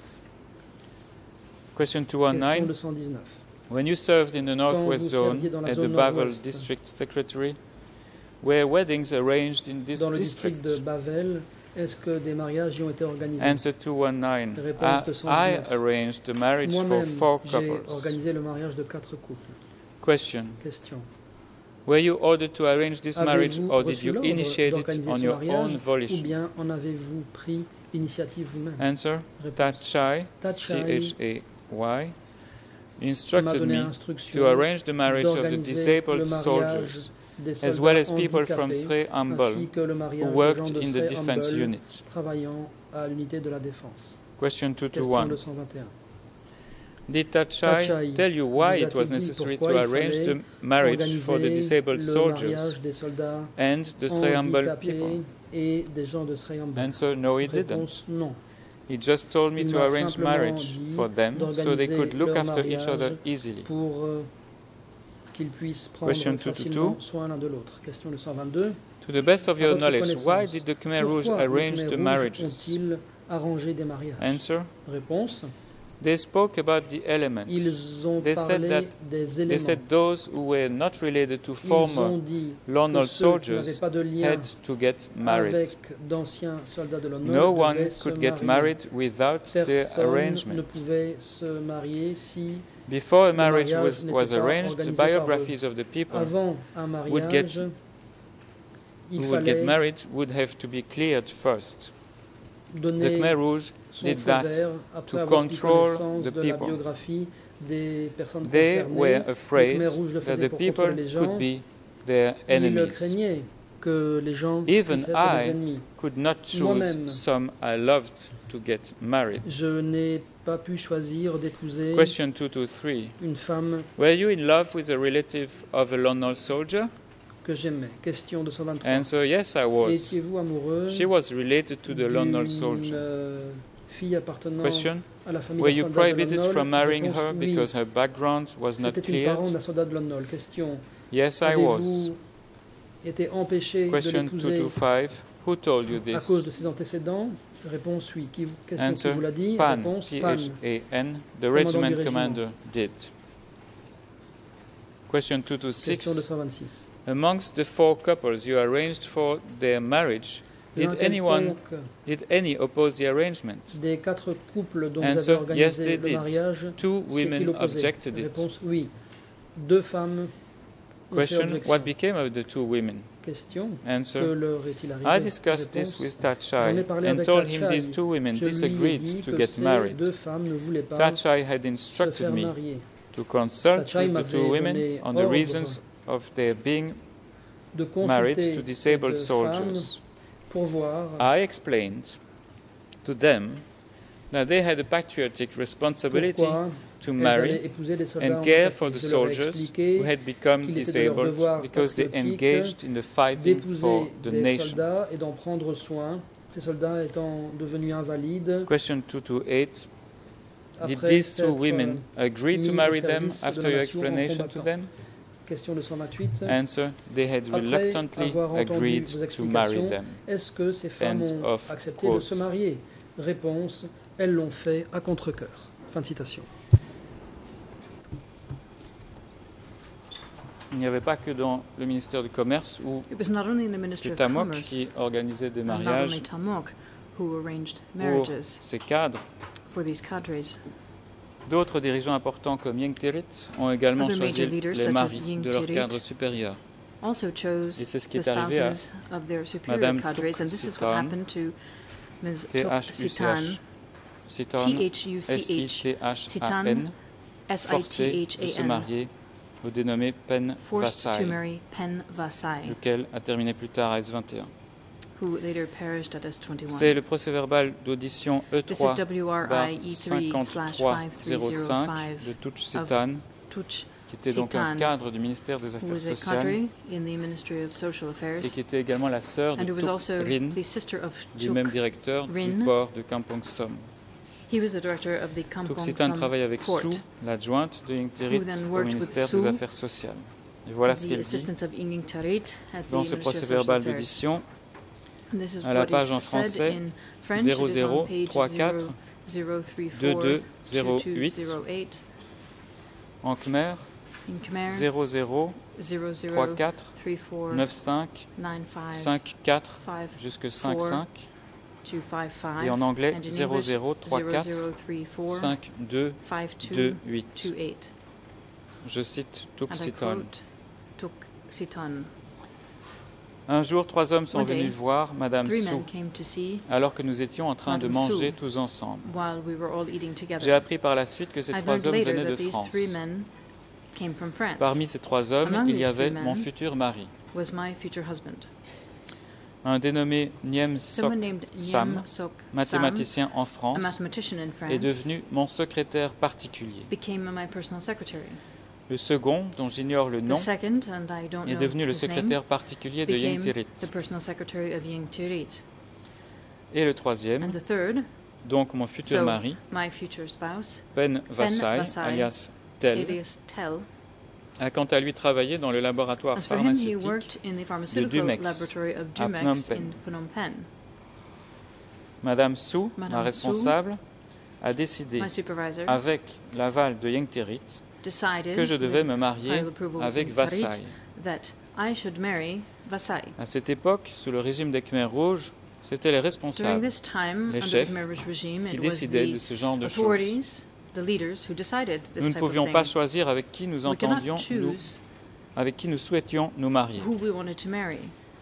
Question two one Question nine. deux cent dix-neuf. When you served in the Northwest vous Zone serviez dans la at the zone Bavel Nord-Ouest, District Secretary, were weddings arranged in this Dans le district district? de Bavel, est-ce que des mariages y ont été organisés? Answer two one nine. Réponse I, deux cent I dix-neuf. arranged the marriage for Moi-même, four j'ai couples. organisé le mariage de quatre couples. Question. Question. Were you ordered to arrange this marriage Avez-vous or did reçu you l'ordre initiate it d'organiser on ce your mariage, own ou volition? bien en avez-vous pris l'initiative vous-même? Answer. Réponse. Tachai, C Tachai H A Y, m'a instructed donné me instruction to arrange the marriage of the d'organiser disabled le mariage soldiers des as well soldats as people from handicapés, Srey Ambal ainsi que le who mariage des worked gens de in the Srey defense Ambal unit. travaillant à l'unité de la défense. Question two two Question one. deux cent vingt et un. Did Tachai Tachai tell you why vous it was a-t-il dit necessary to pourquoi il arrange fallait the marriage for the Organiser disabled le soldiers mariage des soldats and the Srey Ambal handicapés people? et des gens de Srey Ambal. Answer, no, he didn't. Réponse non. He just told me Il to m'a arrange simplement marriage dit for them so they d'organiser could look leur after each other mariage easily. pour euh, qu'ils puissent prendre Question two to facilement two. soin l'un de l'autre. Question deux cent vingt-deux. To the best of À your votre knowledge, why connaissance, did the Khmer Rouge pourquoi les arrange Khmer the Rouges marriages? ont-ils arrangé des mariages? Answer, Réponse. they spoke about the elements. Ils ont They said parlé that des They éléments. said those who were not related to Ils former ont dit Lone que Nol ceux qui n'avaient soldiers pas de lien had to get married. avec d'anciens soldats de Lone Nol No devaient one se could get marier. married without their Personne ne arrangement. pouvait se marier si, Before a le marriage mariage was, n'était was pas arranged, the organisé par biographies of the people avant un would get- mariage, il who would get fallait married would have to be cleared first. The donner Khmer Rouge son did feu that vert après to avoir pris control connaissance the de la people. biographie des personnes They concernées. were Les afraid Khmer Rouges le that faisaient the pour people contrôler les gens. could be their Ils le enemies. craignaient que les gens Even puissent être des I ennemis. could not choose Moi-même. some I loved to get married. Je n'ai pas pu choisir d'épouser Question two to three. une femme Were you in love with a relative of a Lone Nol soldier? que j'aimais. Question deux cent vingt-trois. Answer, yes, I was. Étiez-vous amoureux She was related to the Lone Nol d'une soldier. euh, fille appartenant Question, à la famille were d'un you soldat de Lone prohibited Nol? from marrying Réponse, her oui. because her background was not C'était une parente cleared? d'un soldat de Lone Nol. Question, Yes, I was. avez-vous été empêché de Question two l'épouser to five. Who told you à this? cause de ses antécédents? Réponse oui. Qui vous, question Answer, qui vous l'a dit? Pan, Réponse P Pan. H A N, the Commandant regiment du régiment. commander did. Question two to Question deux six. cent vingt-six. Amongst the four couples you arranged for their marriage, L'un did anyone, quelconque did any oppose the arrangement? des quatre couples dont Answer, vous avez yes, organisé they le did. mariage, Two c'est-il women opposé? objected it. Réponse oui. Deux femmes ont fait Question, objection. what became of the two women? Question, que Answer, leur est-il arrivé? I discussed this Réponse, with J'en ai Tachai parlé and avec told him Tachai. these two women je lui ai disagreed dit to que get ces married. deux femmes ne voulaient pas Tachai had se instructed faire me marier. to consult Tachai with the m'avait two women donné on the ordre reasons of their being De married consulter to ces disabled deux femmes soldiers. pour voir I explained to them that they had a patriotic responsibility pourquoi to elles marry allaient épouser des soldats and en care Afrique. for the Je leur ai soldiers expliqué who had become qu'il était de leur disabled devoir because they patriotique engaged in the fighting for d'épouser the des nation. soldats et d'en prendre soin, ces soldats étant devenus invalides. Question two two eight. Did Après these two s'être, women agree mis to au marry them service de after la your nation en explanation to combattant. them? Question deux cent vingt-huit. Answer. They had Après reluctantly avoir entendu agreed vos to marry explications, them. est-ce que ces femmes End ont of accepté de quote. se marier? Réponse, elles l'ont fait à contre-cœur. Fin de citation. Il n'y avait pas que dans le ministère du Commerce où It was not only in the Ministry c'était of Tamok Commerce, qui organisait des and not mariages only Tamok, who arranged pour marriages ces cadres. for these cadres. D'autres dirigeants importants comme Ying Tirit ont également Other choisi major leaders, les such as maris Ying de leurs Tirit, cadres supérieurs. Also chose Et c'est ce qui the est arrivé à spouses of their superior Madame cadres, and this is what Tuk-Sitan, happened to Miz T H U C Tuk-Sitan, H, Sitan, T H U C S I H, T H A Sitan, N, S I forcée T de H se A N, marier au dénommé Pen forced to Vasai, marry Pen Vasai, lequel a terminé plus tard à S vingt et un. who later perished at S C'est twenty-one. le procès-verbal d'audition E This is trois W R I E three slash cinquante-trois five three zéro zero cinq five de Tuch-Sitan, Tuch qui était donc un Sitan, cadre du ministère des who Affaires was a sociales cadre in the Ministry of Social et Affairs, qui était également la sœur de and who was Tuk also Rin, the sister of du même Tuk. directeur du Rin. port de Kampong Som. He was the director of the Kampong Tuc-Sitan Som travaille avec port, Sue, l'adjointe de Ying Tirit who then au worked with ministère Sue, des Affaires sociales. Et voilà ce the qu'elle dit assistant of Ying Tarit at the dans ce Ministry of Social procès-verbal Affairs. d'audition. And this is à la what page is en said français, in French. zéro It is zéro on page trois quatre zero three deux four deux zéro two two huit, zero eight. en Khmer In Khmer, zéro zéro zero zero trois quatre three four neuf cinq nine five cinq quatre five jusque cinq four cinq two five five. et en anglais and in zéro English, zéro trois quatre zero zero three four cinq deux five two deux huit. two eight. Je cite And I Tuc-Sitan. quote Tuk-Sitan. Un jour, trois hommes sont One day, venus voir Madame Three Sue men came to see alors que nous étions en train de Madame manger Sue. tous ensemble. while we were all eating J'ai together. appris par la suite que ces I trois learned hommes later venaient de that these France. three men came from France. Parmi ces trois hommes, Among il y these avait three men mon futur mari, was my future husband, un dénommé Niem Sok someone named Sam, Nyem Sok Sam, mathématicien en a France, mathematician in France, est devenu mon secrétaire particulier. became my personal secretary. Le second, dont j'ignore le The nom, second, and I don't est know devenu le his name, secrétaire particulier de Ying became Tirit. the personal secretary of Ying Tirit. Et le troisième, And the third, donc mon futur so mari, my future spouse, Pen Vasai, Vasai, alias Tel, alias Tel. a quant à lui travaillé dans le laboratoire As for him, he pharmaceutique worked in the pharmaceutical Dumex, laboratory of à Phnom Dumex Penh. in Phnom Penh. Madame Sue, ma Madame responsable, a décidé, My supervisor avec l'aval de Ying Tirit, decided que je devais with me marier final approval of avec Ying Tarit Vasai. that I should marry Vasai. À cette époque, sous le régime des Khmers rouges, c'étaient les During responsables this time, les under chefs, the Khmer Rouge regime, qui it was décidaient de the ce genre de choses. authorities, the leaders, who decided this Nous ne type of pouvions thing. pas choisir avec qui nous We cannot entendions, nous, choose avec qui nous souhaitions nous marier. who we wanted to marry.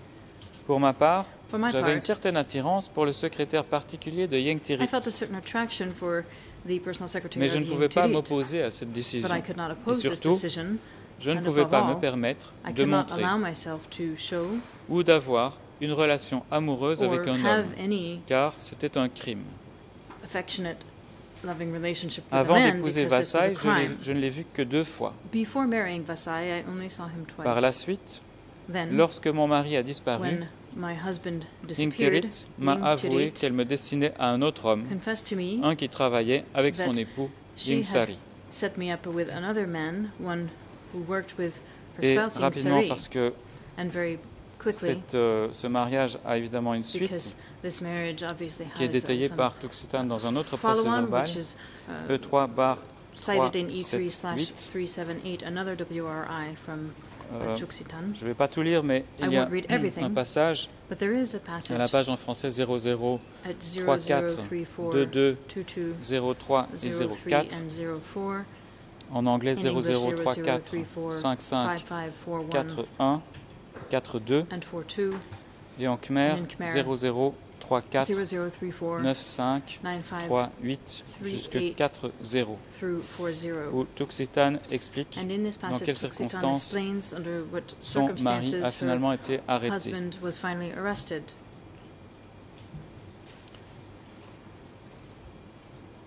Pour ma part, For my j'avais une part, certaine attirance pour le secrétaire particulier de Ying I Tirit, felt a certain attraction for the personal secretary mais je of ne Ying pouvais pas Tirit, m'opposer à cette but décision. I could not oppose this surtout, decision. Je ne and pouvais above pas all, me permettre I de cannot montrer allow myself to show ou d'avoir une relation amoureuse or avec un have homme, any car c'était un crime. affectionate, loving relationship with Avant a man d'épouser because this was a Vasai, je, l'ai- crime. je ne l'ai vu que deux fois. Before marrying Vasai, I only saw him twice. Par la suite, Then, lorsque mon mari a disparu, when my husband Ying disappeared, Tirit m'a Ying avoué Tirit qu'elle me destinait à un autre homme, confessed to me un qui travaillait avec son that époux, she Ying had Sari. set me up with another man, one who worked with her Et spouse Ying rapidement, Sari, parce que and very quickly, cette, euh, ce mariage a évidemment une suite, because this marriage obviously qui est has uh, détaillée some par Tuc-Sitan dans un autre procès follow-on, verbal, which is uh, E trois barre cited in E trois three sept slash huit. three seven eight, another W R I from Euh, uh, Tuk-Sitan. Je ne vais pas tout lire, mais I il y a won't read everything, un passage But there is a à passage la page en français zéro zéro at zero trois zero quatre three four deux deux two two zéro trois et zero zéro three quatre, and zero four. en anglais In zéro English zéro zero trois zero quatre three four cinq cinq five five four one quatre un quatre deux and four two. et en khmer And in Khmer, zéro zéro trois quatre zero zero three four neuf cinq nine five trois huit three jusque eight quatre zéro, through four zero. où Tuc-Sitan explique And in this passage, quelles Tuk-Sitan circonstances explains under what son mari a circumstances her finalement été arrêté. husband was finally arrested.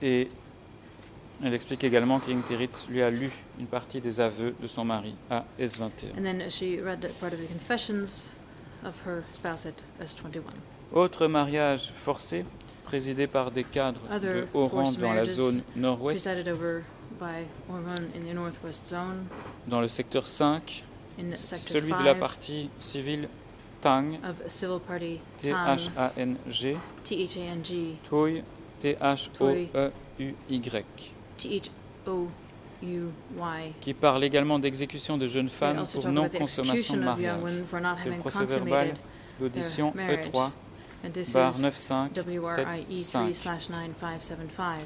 Et elle explique également qu'Ingtirit lui a lu une partie des aveux de son mari à S vingt et un. And then she read the part of the confessions of her spouse at S twenty-one. Autre mariage forcé, présidé par des cadres Other de haut rang forced dans la marriages zone nord-ouest, Presided over by Orman in the northwest zone, dans le secteur cinq, in c'est sector celui de la five partie civile Tang, of Civil Party T Tang, H A N G, T H A N G, Toy, T H O E U Y, T H O U Y. qui parle également d'exécution de jeunes They femmes also pour talk about the non-consommation de execution of young mariage. women for not C'est le having procès verbal consummated d'audition their E marriage. trois, And this barre is neuf cinq W R sept I E cinq. three slash nine five seven five.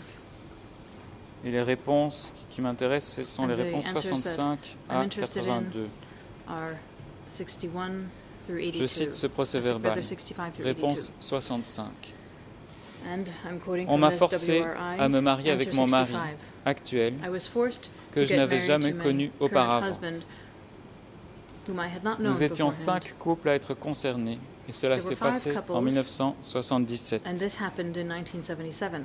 Et les réponses qui m'intéressent, ce sont And les the réponses answers that soixante-cinq I'm à interested in quatre-vingt-deux. Are sixty-one through eighty-two. Je cite ce procès Uh, rather verbal. sixty-five through Réponse eighty-two. soixante-cinq. And I'm quoting On from m'a this forcé W R I, à me marier avec answer mon mari sixty-five. actuel I was forced que to je get n'avais married jamais to my connu current auparavant. husband, whom I had not known Nous étions beforehand. cinq couples à être concernés et cela There s'est were five passé couples, en mille neuf cent soixante-dix-sept. And this happened in nineteen seventy-seven.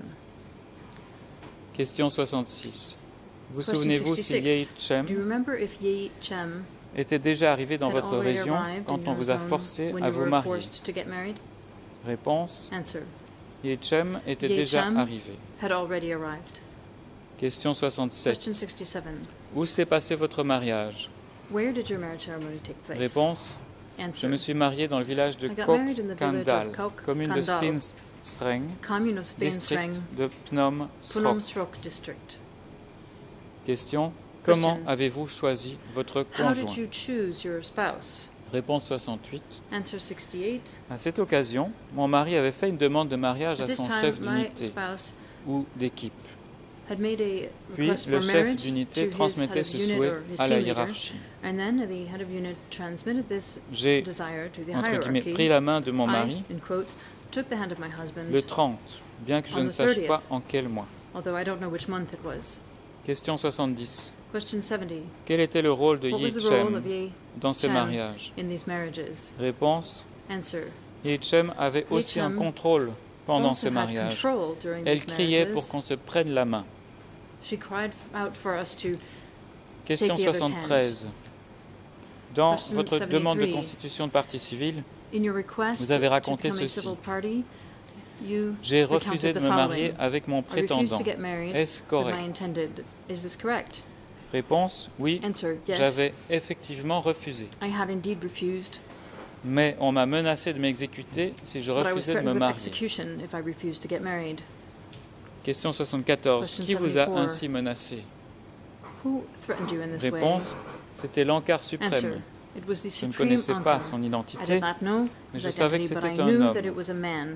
Question soixante-six. Vous Question souvenez-vous si sixty-six. Ye Chem Do you remember if Ye Chem était déjà arrivé dans had votre already région arrived quand in on your vous a zone forcé when à you vous were marier? forced to get married? Réponse. Answer. Ye Chem était Ye déjà Chem arrivé. had already arrived. Question soixante-sept. Question sixty-seven. Où s'est passé votre mariage? Where did your marriage ceremony take place? Réponse. Je Answer. me suis marié dans le village de I got married in the village Kok-Kandal, of Kok commune de Kandal, Spinstreng, Commune of Spainsreng, district de Phnom Phnom Srok. Srok district. Question. Question. Comment avez-vous choisi votre How did conjoint? you choose your spouse? Réponse soixante-huit. Answer sixty-eight. À cette occasion, mon mari avait fait une demande de mariage At à this son time, chef my d'unité spouse ou d'équipe. had made a Puis request le for chef marriage d'unité to his head transmettait of ce unit souhait or his à la team leader, hiérarchie. and then the head of unit transmitted this J'ai, desire to the entre guillemets, hierarchy. pris la main de mon I, mari in quotes, took the hand of my husband, le trente, bien que je On ne the sache thirtieth. pas en quel mois. although I don't know which month it was. Question soixante-dix. Question seventy. Quel était le rôle de What Yi was the role Chem of Ye dans ces Chem mariages? in these marriages? Réponse. Answer. Yi Chem avait Ye aussi un Chem contrôle pendant also ces had mariages. control during Elle these criait pour marriages. qu'on se prenne la main. She cried out for us to Question Take the other's soixante-treize. Dans Question votre demande de seventy-three. constitution de partie civile, In your request Vous avez to raconté become a ceci. civil party, you j'ai recounted refusé de the me following. marier avec mon I refused prétendant. to get married Est-ce with my correct? intended. Is this correct? Réponse. Oui, Answer. Yes. j'avais effectivement refusé. I had indeed refused, Mais on m'a menacé de m'exécuter si je but I was refusais de me threatened with marier. execution if I refused to get married. Question soixante-quatorze. Question Qui vous a seventy-four. ainsi menacé? Who threatened you in this way? Réponse. C'était l'Ankar Answer. suprême. It was the Je ne supreme connaissais pas Ankar. son I did identité, not know mais his je savais que identity, but I c'était un knew homme. that it was a man.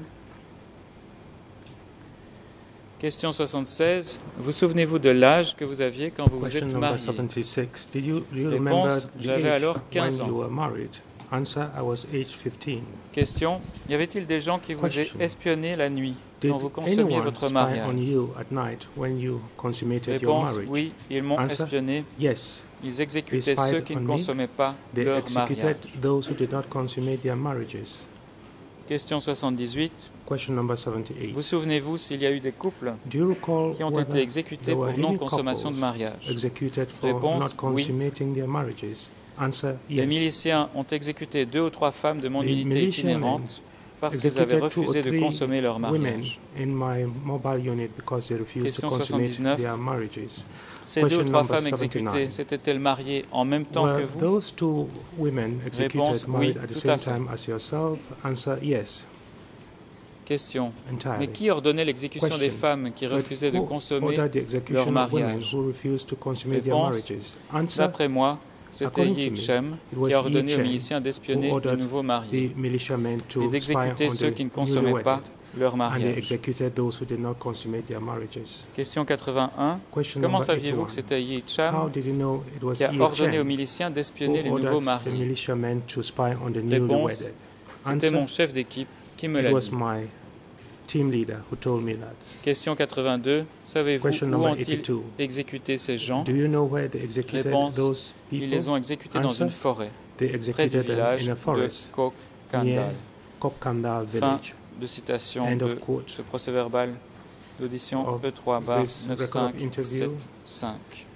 Question soixante-seize. Vous souvenez-vous de l'âge que vous aviez quand vous vous Question êtes number marié? seventy-six. Did you, do you Réponse, remember the j'avais age alors when quinze ans. you were married? Answer, I was age fifteen. Question. Y avait-il des gens qui vous aient Question. espionné la nuit Did quand vous consommiez anyone votre spy mariage? on you at night when you consummated your Réponse. marriage? Oui, ils m'ont Answer. espionné. Yes, Ils exécutaient They spied ceux qui on ne me. consommaient pas they leur executed mariage. those who did not consummate their marriages. Question soixante-dix-huit. Question number seventy-eight. Vous souvenez-vous s'il y a eu des couples Do you recall qui ont whether été exécutés there pour were any non-consommation de couples mariage? executed for Réponse, not oui. consummating their marriages? Answer, Les yes. miliciens ont exécuté deux ou trois femmes de mon The unité militiamen itinérante parce qu'ils avaient Executed two or refusé de three consommer leur women mariage. in my mobile unit because they refused Question to consummate soixante-dix-neuf. their marriages. Ces deux ou Question trois number femmes exécutées seventy-nine. s'étaient-elles mariées en même temps que Were vous? those two women executed Réponse, married oui, at the tout à same fait. time as yourself? Answer, yes, Question. entirely. Mais qui ordonnait l'exécution des Question. femmes qui But refusaient de who consommer? ordered the execution leur of women mariage? who refused to consummate their Réponse. marriages? Answer, D'après moi, c'était According to Yi me, Chem it was qui a ordonné Yi aux Chem miliciens d'espionner who les ordered nouveaux mariés the militiamen et to spy d'exécuter on ceux the qui ne consommaient pas newlywed, leur and they mariage. executed those who did not consummate their marriages. Question quatre-vingt-un. Question Comment number saviez-vous que eighty-one. c'était Yi How Chem did you know it was qui a Yi ordonné aux Chem miliciens d'espionner les who nouveaux ordered the mariés? militiamen to spy on the Réponse, newlywed? C'était mon Answer, chef d'équipe qui me it l'a was dit. my team leader who told me that. Question quatre-vingt-deux. Savez-vous Question où number ont-ils eighty-two. exécuté ces gens? Do you know where they executed Réponse, those Ils people? les ont exécutés dans Answer, une forêt, They près du executed them village in a de forest near Kok-Kandal. Kopkandal Fin village. de citation End de of quote. ce procès verbal. d'audition of E trois bar this neuf record cinq of interview. sept cinq.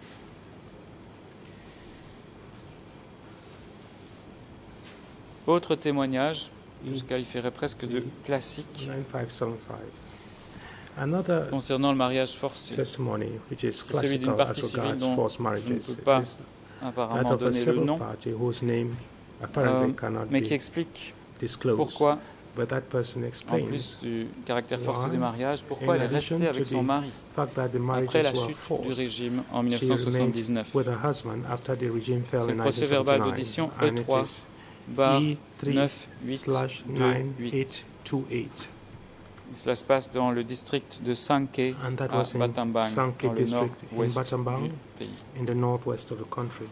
Autre témoignage, que je qualifierais presque de classique, nine five seven five. Another concernant le mariage forcé. testimony, which is C'est celui d'une classical partie as civile regards dont forced je ne marriages, peux pas is that apparemment of a donner le civil nom, party whose name apparently euh, cannot mais be qui explique disclosed. pourquoi, But that person en explains plus du caractère forcé why, des mariages, pourquoi in elle est addition restée avec to son the mari fact that the après la marriages were chute du forced. régime en She mille neuf cent soixante-dix-neuf. remained with her husband after the regime fell C'est in le procès-verbal nineteen d'audition seventy-nine, E and trois it is bar E three neuf huit slash deux nine huit. eight two eight. Cela se passe dans le district de Sankey And that à was in Battambang, Sankey dans le district in nord-ouest Battambang, du pays. in the northwest of the country.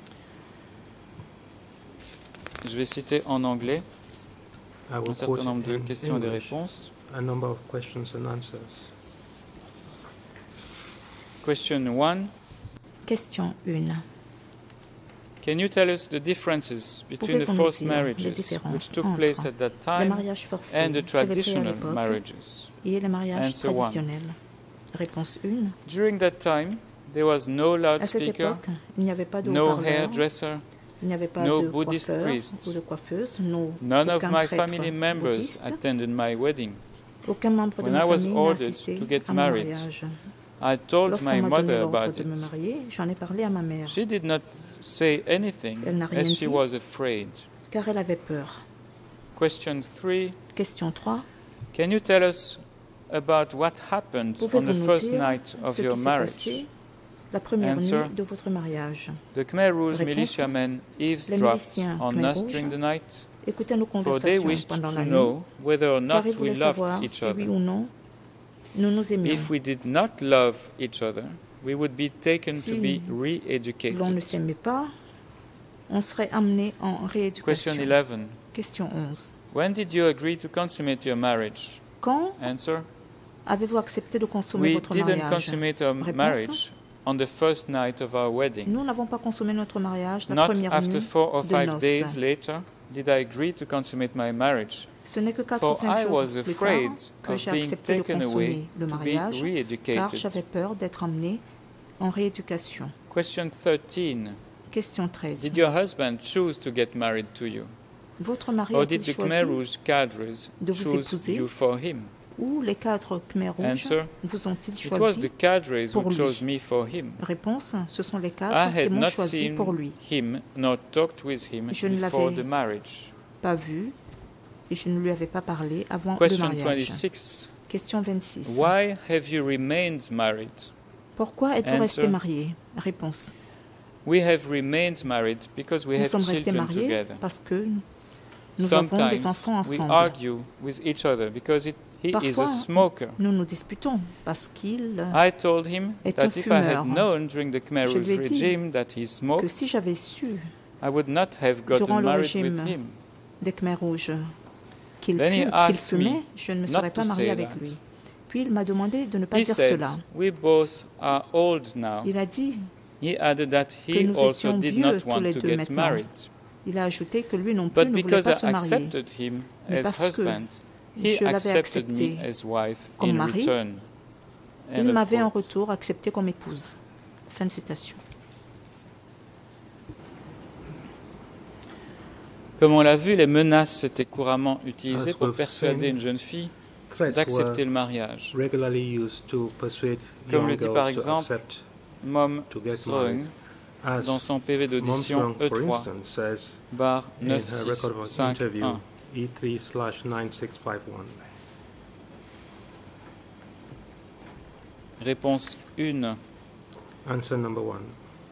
Je vais citer en anglais I will un certain quote nombre de in questions et de English réponses. a number of questions and answers. Question one. Question un. Can you tell us the differences between the Pouvez-vous nous forced dire les marriages différences which took entre place at that Les time mariages forcés and the célébrés à traditional l'époque marriages? et les mariages Answer one. traditionnels. Réponse un. During that time, there was no À cette loudspeaker, époque, il n'y avait pas de no haut-parleur, hairdresser, il n'y avait pas no de Buddhist coiffeur priests. ou de coiffeuse, no, none of aucun my prêtre family members bouddhiste, attended my wedding. aucun membre de When ma I was famille n'a ordered assisté to get à mon married, mariage. I told Lorsqu'on my m'a donné mother l'ordre about de me it. marier, j'en ai parlé à ma mère, She did not say anything Elle n'a rien as she dit. was afraid. car elle avait peur. Question three. Question trois. Can you tell us about what happened on Pouvez-vous the nous first dire night of ce your qui s'est marriage? passé la première Answer. nuit de votre mariage? The Khmer Rouge Réponse. militiamen Les eavesdropped miliciens on Khmer us Rouge during the night, Écoutez nos for they conversations wished pendant to la nuit, know whether or car not ils we voulaient loved savoir each si oui other. ou non nous nous aimions. If we did not love each other, we would be taken Si to be l'on ne re-educated. s'aimait pas, on serait amené en rééducation. Question eleven. Question onze. When did you agree to consummate your marriage? Quand Answer. avez-vous accepté de consommer We votre didn't mariage? consummate our Réponse. marriage on the first night of our wedding. Nous n'avons pas consommé notre mariage la Not première after nuit four or de five noces. days later did I agree to consummate my marriage. Ce n'est que quatre ou For cinq I jours was plus afraid tard que of j'ai being accepté de taken away consommer le to be mariage, car re-educated. j'avais peur d'être amené en rééducation. Question thirteen. Question treize. Did your husband choose to get married to you? Votre mari Or a-t-il did the Khmer choisi Rouge cadres de vous choose épouser? you for him? ou les cadres Khmer Rouges Answer. vous ont-ils It was choisi? the cadres who pour lui. chose me for him. Réponse, ce sont les I cadres qui had m'ont not choisi seen pour lui. him nor talked with him Je ne before l'avais the marriage. Pas vu et je ne lui avais pas parlé avant Question le mariage. twenty-six. Question vingt-six. Why have you remained married? Pourquoi êtes-vous Answer. resté marié? Réponse. We have remained married because we Nous have sommes restés children mariés together. parce que nous avons des Sometimes enfants we ensemble. argue with each other because it, he is Parfois, a smoker. nous nous disputons parce qu'il I told him est that un if I had fumeur. known during the Khmer Je Rouge lui ai dit regime that he que smoked, si j'avais su I would not have durant gotten le married régime with him. des Khmer Rouges qu'il Then he fume- qu'il asked me fumait, je ne me not serais to pas mariée say avec that. lui. Puis il m'a demandé de ne pas He dire said, cela. we both are old now. Il a dit, He added that que he nous also étions did vieux not tous want les to deux get maintenant. married. il a ajouté que lui non plus But ne voulait because pas I se marier. accepted him Mais as parce que husband, he je l'avais accepted me accepté as wife comme in mari, return. End Il of m'avait en quote. retour accepté comme épouse. Fin de citation. Comme on l'a vu, les menaces étaient couramment utilisées As pour we've persuader seen, une jeune fille Threats d'accepter were le mariage. regularly used to persuade Comme young le dit girls par to exemple accept Mom to get Sroeng, as dans son P V d'audition Momswang, E for trois, instance, says barre in neuf her six record of cinq interview un. E three slash nine six five one. Réponse un. Answer number one.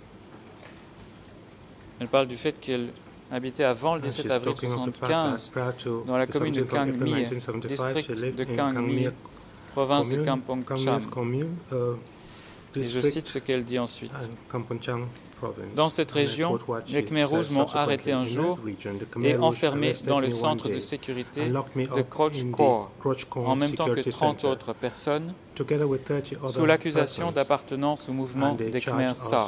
Elle parle du fait qu'elle habitait avant le And dix-sept she's avril talking of the fact soixante-quinze, that prior to dans la the commune de seventeenth of April Kangmi, nineteen seventy-five, she district lived de in Kangmi, Kangmi province de commune, Kampong Cham. Kangmi's commune, uh, Et je district cite ce qu'elle dit ensuite. and Kampong Cham province. Dans cette And I région, quote what les she Khmer Rouges says m'ont subsequently. arrêté un In jour that region, the Khmer et Rouge enfermé arrested dans le me one centre de day sécurité and locked me de up Croch in the Corps, Croch Corps en même temps que Security trente Center, autres personnes, together with thirty other sous l'accusation persons d'appartenance au mouvement and they des charged Khmer us Sa,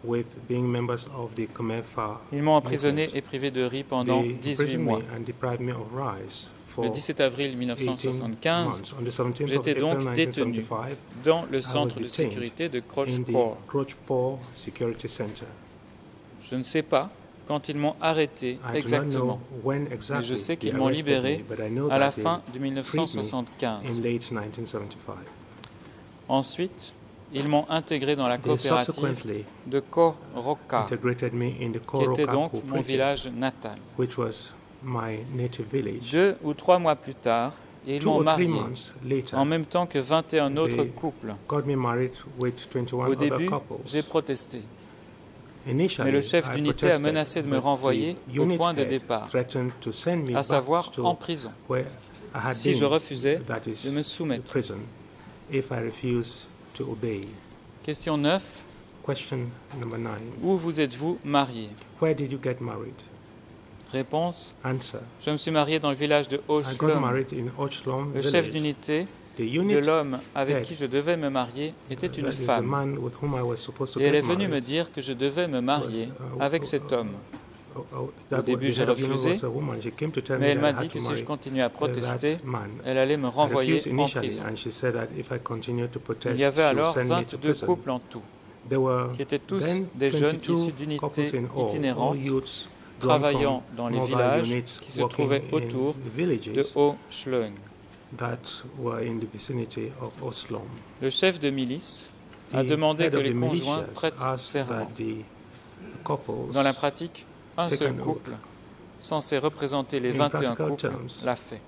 with being members of the Khmer Far Ils m'ont emprisonné movement. et privé de riz pendant They dix-huit imprisoned mois. me and deprived me of rice for Le dix-sept avril mille neuf cent eighteen soixante-quinze, months. On the seventeenth of j'étais April donc nineteen détenu seventy-five, dans le I centre was de detained sécurité de in the Crocheport. Crocheport Security Center. Je ne sais pas quand ils m'ont arrêté I do not know exactement, when mais exactly je sais they qu'ils m'ont arrested libéré me, but I know à la that fin they de mille neuf cent soixante-quinze. in late nineteen seventy-five. Ensuite, ils m'ont intégré dans la They coopérative subsequently de Koroka, integrated me in the qui était Koroka donc mon Cooperative, village natal. which was my native village. Deux ou trois mois plus tard, ils Two m'ont or three marié months later, en même temps que vingt et un autres they couples. got me married with twenty-one Au other début, couples. j'ai protesté, Initially, mais le chef I d'unité a protested, menacé de me but the renvoyer au unit point de head départ, threatened to send me à back savoir to en prison, where I had si je been, refusais that is, de me the soumettre. prison, if I refused to obey. Question neuf. Question number nine. Où vous êtes-vous marié? Where did you get married? Réponse. Answer. Je me suis marié dans le village de I got Ochlum. married in Ochlum Le chef village. d'unité The de unit l'homme avec head, qui je devais me marier était une that is the femme. man with whom I was supposed to Et elle get est venue me married, dire que je devais me marier was, uh, avec uh, cet homme. oh, oh, that Au début, was- j'ai the head of the unit refusé, was a woman. She came to tell Mais me elle that m'a I had dit to que si marry je continuais à protester, that man. elle allait me I renvoyer refused en initially, prison. and she said that if I continued to protest, Il y avait she would alors send me to vingt-deux prison. couples en tout, There were qui étaient tous then des jeunes twenty-two issus d'unités couples in all, itinérantes, all youths drawn travaillant from dans les mobile villages units qui se working trouvaient in autour villages de Ochlum. that were in the vicinity of Oslo. Le chef de milice The a demandé head que of les the conjoints militias prêtent asked serment. that the couples, Dans la pratique, un Take seul an oath. couple, censé représenter les In vingt et un practical couples, terms, l'a fait.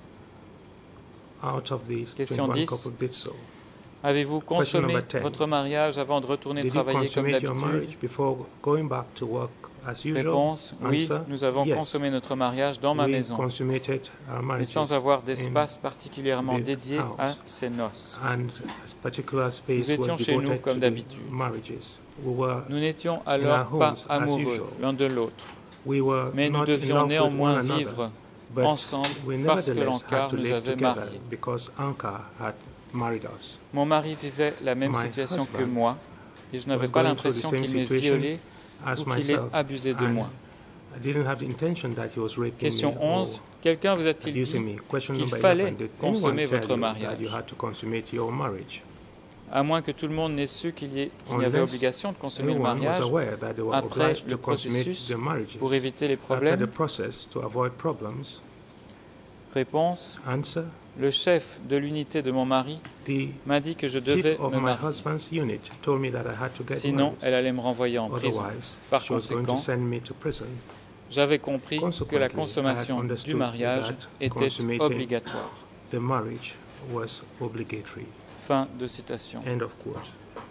out of the Question twenty-one dix. couples did so. Avez-vous Question consommé number ten. votre mariage avant de retourner Did you travailler comme consummate your d'habitude? marriage before going back to work as usual? Réponse, oui, Answer, nous avons yes. consommé notre mariage dans ma We maison, consummated our mais marriages sans avoir d'espace particulièrement the dédié à house. ces noces. and a particular space Nous étions was chez nous devoted comme to the d'habitude. marriages. We were, Nous n'étions our alors pas homes as amoureux usual. l'un de l'autre, we were mais nous not in devions love with néanmoins one another, vivre but ensemble we parce que nevertheless l'Ankar had to nous live avait together mariés. because Ankar had married us. Mon mari vivait la même My situation que husband moi, et je n'avais was pas going through the l'impression same qu'il m'ait situation violé as ou qu'il ait myself, abusé de and moi. I didn't have the intention that he was raping Question me onze. or Quelqu'un vous a-t-il abusing dit me. Question qu'il number fallait eleven. Did anyone consommer tell votre you mariage? that you had to consummate your marriage? À moins que tout le monde n'ait su qu'il y, ait- qu'il y avait Unless obligation de consommer le everyone was mariage aware that they were après obliged le to consummate processus their marriages. pour éviter les After the problèmes. process, to avoid problems. Réponse. Answer. Le chef de l'unité de mon mari The m'a dit que je devais chief of me my marier. husband's unit told me that I had to get Sinon, married. elle allait me renvoyer en prison. Otherwise, Par she was going to conséquent, send me to prison. j'avais compris que la Consequently, I had consommation du understood mariage that était consummating obligatoire. The marriage was obligatory. Fin de citation. End of quote.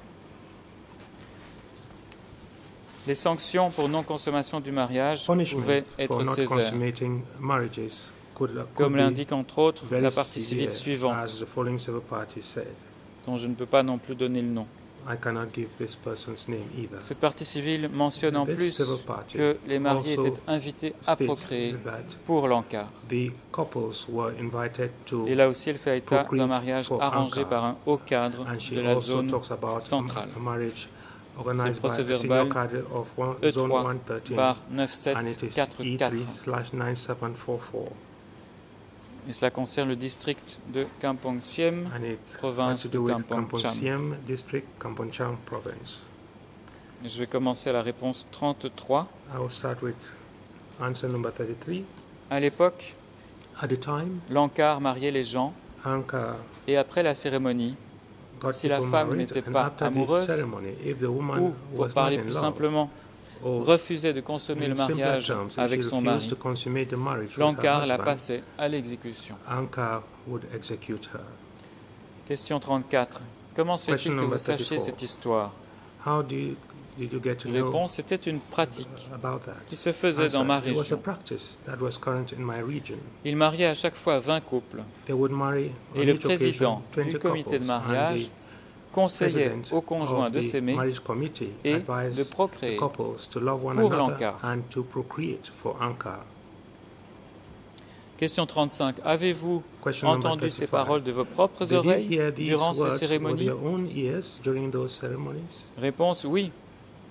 Les sanctions pour non-consommation du mariage Punishment pouvaient for être not sévères, consummating marriages could, could comme be l'indique entre autres very la partie severe, civile suivante, as the following civil party said. dont je ne peux pas non plus donner le nom. I cannot give this person's name either. Cette partie civile mentionne en This plus civil party que les mariés also étaient invités à states procréer that pour l'Ankar. the couples were invited to, Et là aussi, elle fait état d'un procreate mariage for arrangé Ankar. par un haut cadre and she de la also zone talks about centrale. a marriage C'est le organized by a senior procès-verbal cadre of one, E zone trois one thirteen, bar neuf sept and it is quatre E quatre. three slash nine seven four four, Et cela concerne le district de Kampong Siem, and it has province to de do with Kampong Kampong Cham. Siem district, Kampong Cham province. Et je vais commencer à la réponse trente-trois. I will start with answer number thirty-three. À l'époque, At the time, l'Ankar mariait les gens, Ankar et après la cérémonie, got Si la people femme married, n'était and pas after amoureuse, the ceremony, if the woman ou, pour was not parler in plus love, simplement, or refusait de consommer in le simpler mariage terms, if avec she son refused mari, to consummate the marriage with her l'Ankar la husband, passait à l'exécution. Ankar would execute her. Question trente-quatre. Comment se fait-il Question que vous number sachiez thirty-four. cette histoire? How do you, did you get to know Réponse, c'était une pratique about that? qui se faisait dans ma Answer, it was a région. practice that was current in my region. Il mariait à chaque fois vingt couples, They would marry on et le each président occasion du twenty comité de couples, and mariage the conseillait president aux conjoints of de the s'aimer marriage committee et de advised the procréer. couples to love one pour another l'Ankar. and to procreate for Ankar. Question trente-cinq. Avez-vous Question number entendu ces thirty-five. paroles de vos propres Did you oreilles hear these durant ces words with cérémonies? your own ears during those ceremonies? Réponse, oui.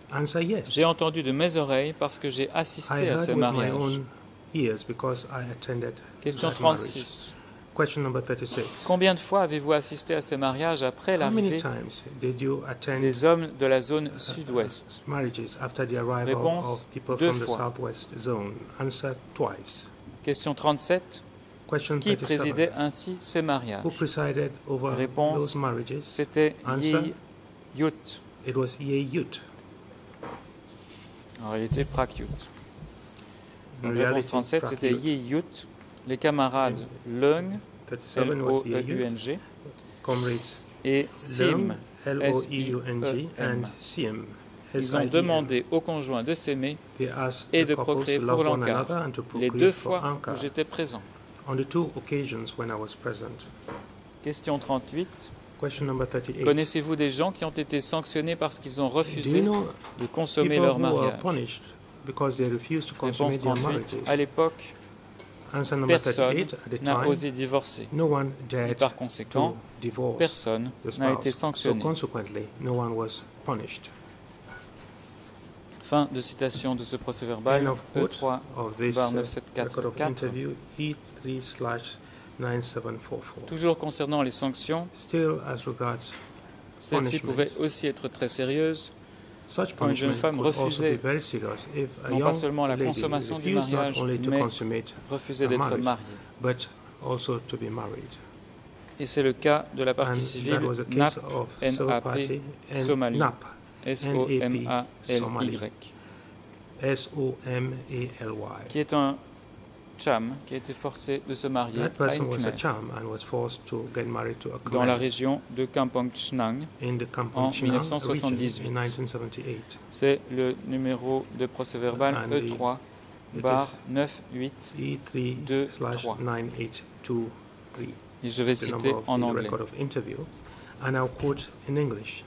Answer yes. J'ai entendu de mes oreilles parce que j'ai I assisté à heard ce with my mariage. own ears because I attended Question that marriage. trente-six. Question number thirty-six. Combien de fois avez-vous assisté à ces mariages après How many l'arrivée times did you attend des hommes de la zone sud-ouest? marriages after the arrival Réponse, of people deux from the fois. southwest zone? Answer twice. Question trente-sept. Question Qui thirty-seven. présidait ainsi ces mariages? Who presided over Réponse, those marriages? C'était Answer. Yi Yut. It was Ye Yut. En réalité, Prakyut. In Donc, réponse reality, trente-sept, c'était Prakyut. Yi Yut. Les camarades Leung, thirty-seven was Ye Yut. L O E U N G, Comrades et Sim, Leung, L O E U N G, S I E M. and Siem. Ils ont demandé aux conjoints de s'aimer They asked et the de couples procréer to pour love one l'Ankar, another and to les procreate deux for fois Ankar. où j'étais présent. On the two occasions when I was present. Question trente-huit. Question number thirty-eight. Connaissez-vous des gens qui ont été sanctionnés parce qu'ils ont Do you refusé know de consommer people leur who were mariage? punished because they refused to Réponse consummate their trente-huit. marriages? À l'époque, Answer number personne thirty-eight. At the n'a time, osé divorcer. no one Et dared par to conséquent, divorce personne the n'a été spouse. So sanctionné. consequently, no one was punished. Fin de citation de ce procès-verbal End of E quote trois of this barre uh, neuf sept quatre record of quatre. interview E three slash nine seven four four. Toujours concernant les sanctions, Still, as regards celles-ci punishments. pouvaient aussi être très sérieuses. such Quand une jeune punishment femme could also refusait be very serious if a non pas young seulement la lady consommation du refused not mariage, only to mais consummate refusait a d'être marriage, mariée. but also to be married. Et c'est le cas de la And partie that civile was the N A case P, of N civil A P, party and Somalie. N A P, S O M A L Somalie. Y, S O M A L Y. qui est un cham qui a été forcé de se marier That à person une was a Khmer cham and was forced to get married to a dans la Khmer région de Kampong Chnang. in the Kampong en Chnang mille neuf cent region soixante-dix-huit. in nineteen seventy-eight. C'est le numéro de procès-verbal And E trois it barre is neuf huit E three deux, slash trois. nine eight two three. et je vais The number citer of en the anglais. record of interview, and I'll quote in English.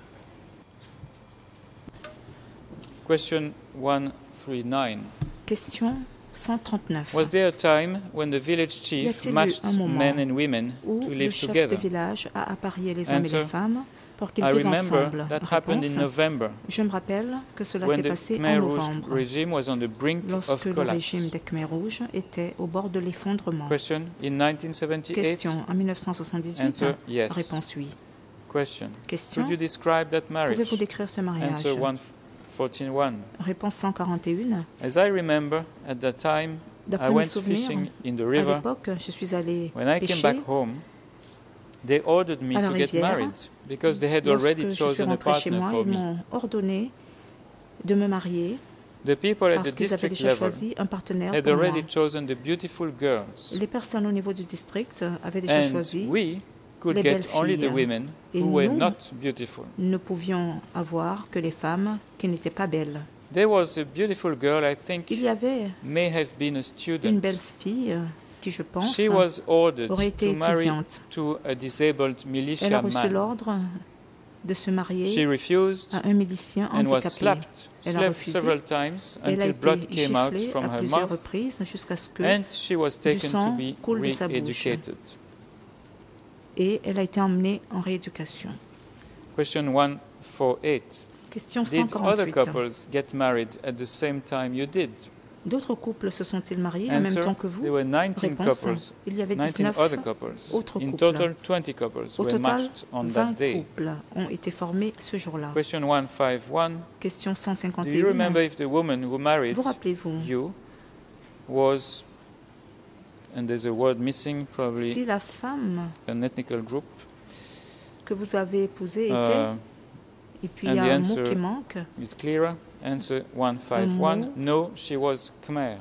Question one thirty-nine. Question cent trente-neuf. Was there a time when the village Y chief a-t-il eu matched un moment men and women où to le live chef together? de village a apparié les hommes et Answer. les femmes pour qu'ils I vivent remember ensemble? that happened in Réponse. November Je me rappelle que cela when s'est the passé en Khmer Rouge novembre, regime was on the brink lorsque of le collapse. régime des Khmer rouges était au bord de l'effondrement. Question in nineteen seventy-eight. Question en mille neuf cent soixante-dix-huit. Answer yes. Réponse oui. Question. Question. Could you describe that marriage? Pouvez-vous décrire ce mariage? Answer one forty-one. Réponse cent quarante et un. As I remember, at that time, I D'après mes went souvenirs, fishing in the à river. l'époque, je suis allée When I came pêcher. back home, they ordered me à la to get rivière. married because they had Lorsque already je suis chosen a rentrée chez partner moi, for ils me. m'ont ordonné de me marier The people at parce the qu'ils avaient district déjà level choisi un partenaire had pour moi. already chosen the beautiful girls, Les personnes au niveau du district avaient déjà and choisi. we could les get belles only the filles. women Et who were nous, not beautiful. Nous ne pouvions avoir que les femmes qui n'étaient pas belles. There was a beautiful girl, I think, Il y avait may have been a une student. belle fille euh, qui, je pense, She was ordered aurait été to marry étudiante. to a disabled Elle a militia reçu man. l'ordre de se She marier refused à un milicien and was handicapé. slapped, Elle a slapped refusé. several times Elle a until été blood came out giflée from à her plusieurs mouth, reprises jusqu'à ce que and she was taken to sang be coule de sa bouche. re-educated. et elle a été emmenée en rééducation. Question one forty-eight. Question cent Did other quarante-huit. couples get married at the same time you did? D'autres couples se sont-ils mariés en même Answer, temps que there vous? were nineteen Réponse. couples, Il y avait nineteen dix-neuf. other couples. autres In couples. total, twenty couples Au were total, matched on vingt that day. couples ont été formés ce jour-là. Question one fifty-one. Question cent Do cinquante you et remember un. if the woman who married Vous rappelez-vous you was, and there's a word missing, probably si la femme an ethnical group, que vous avez épousée était, uh, et puis il y and a the un mot answer qui manque, is clearer? Answer one fifty-one. mot. No, she was Khmer.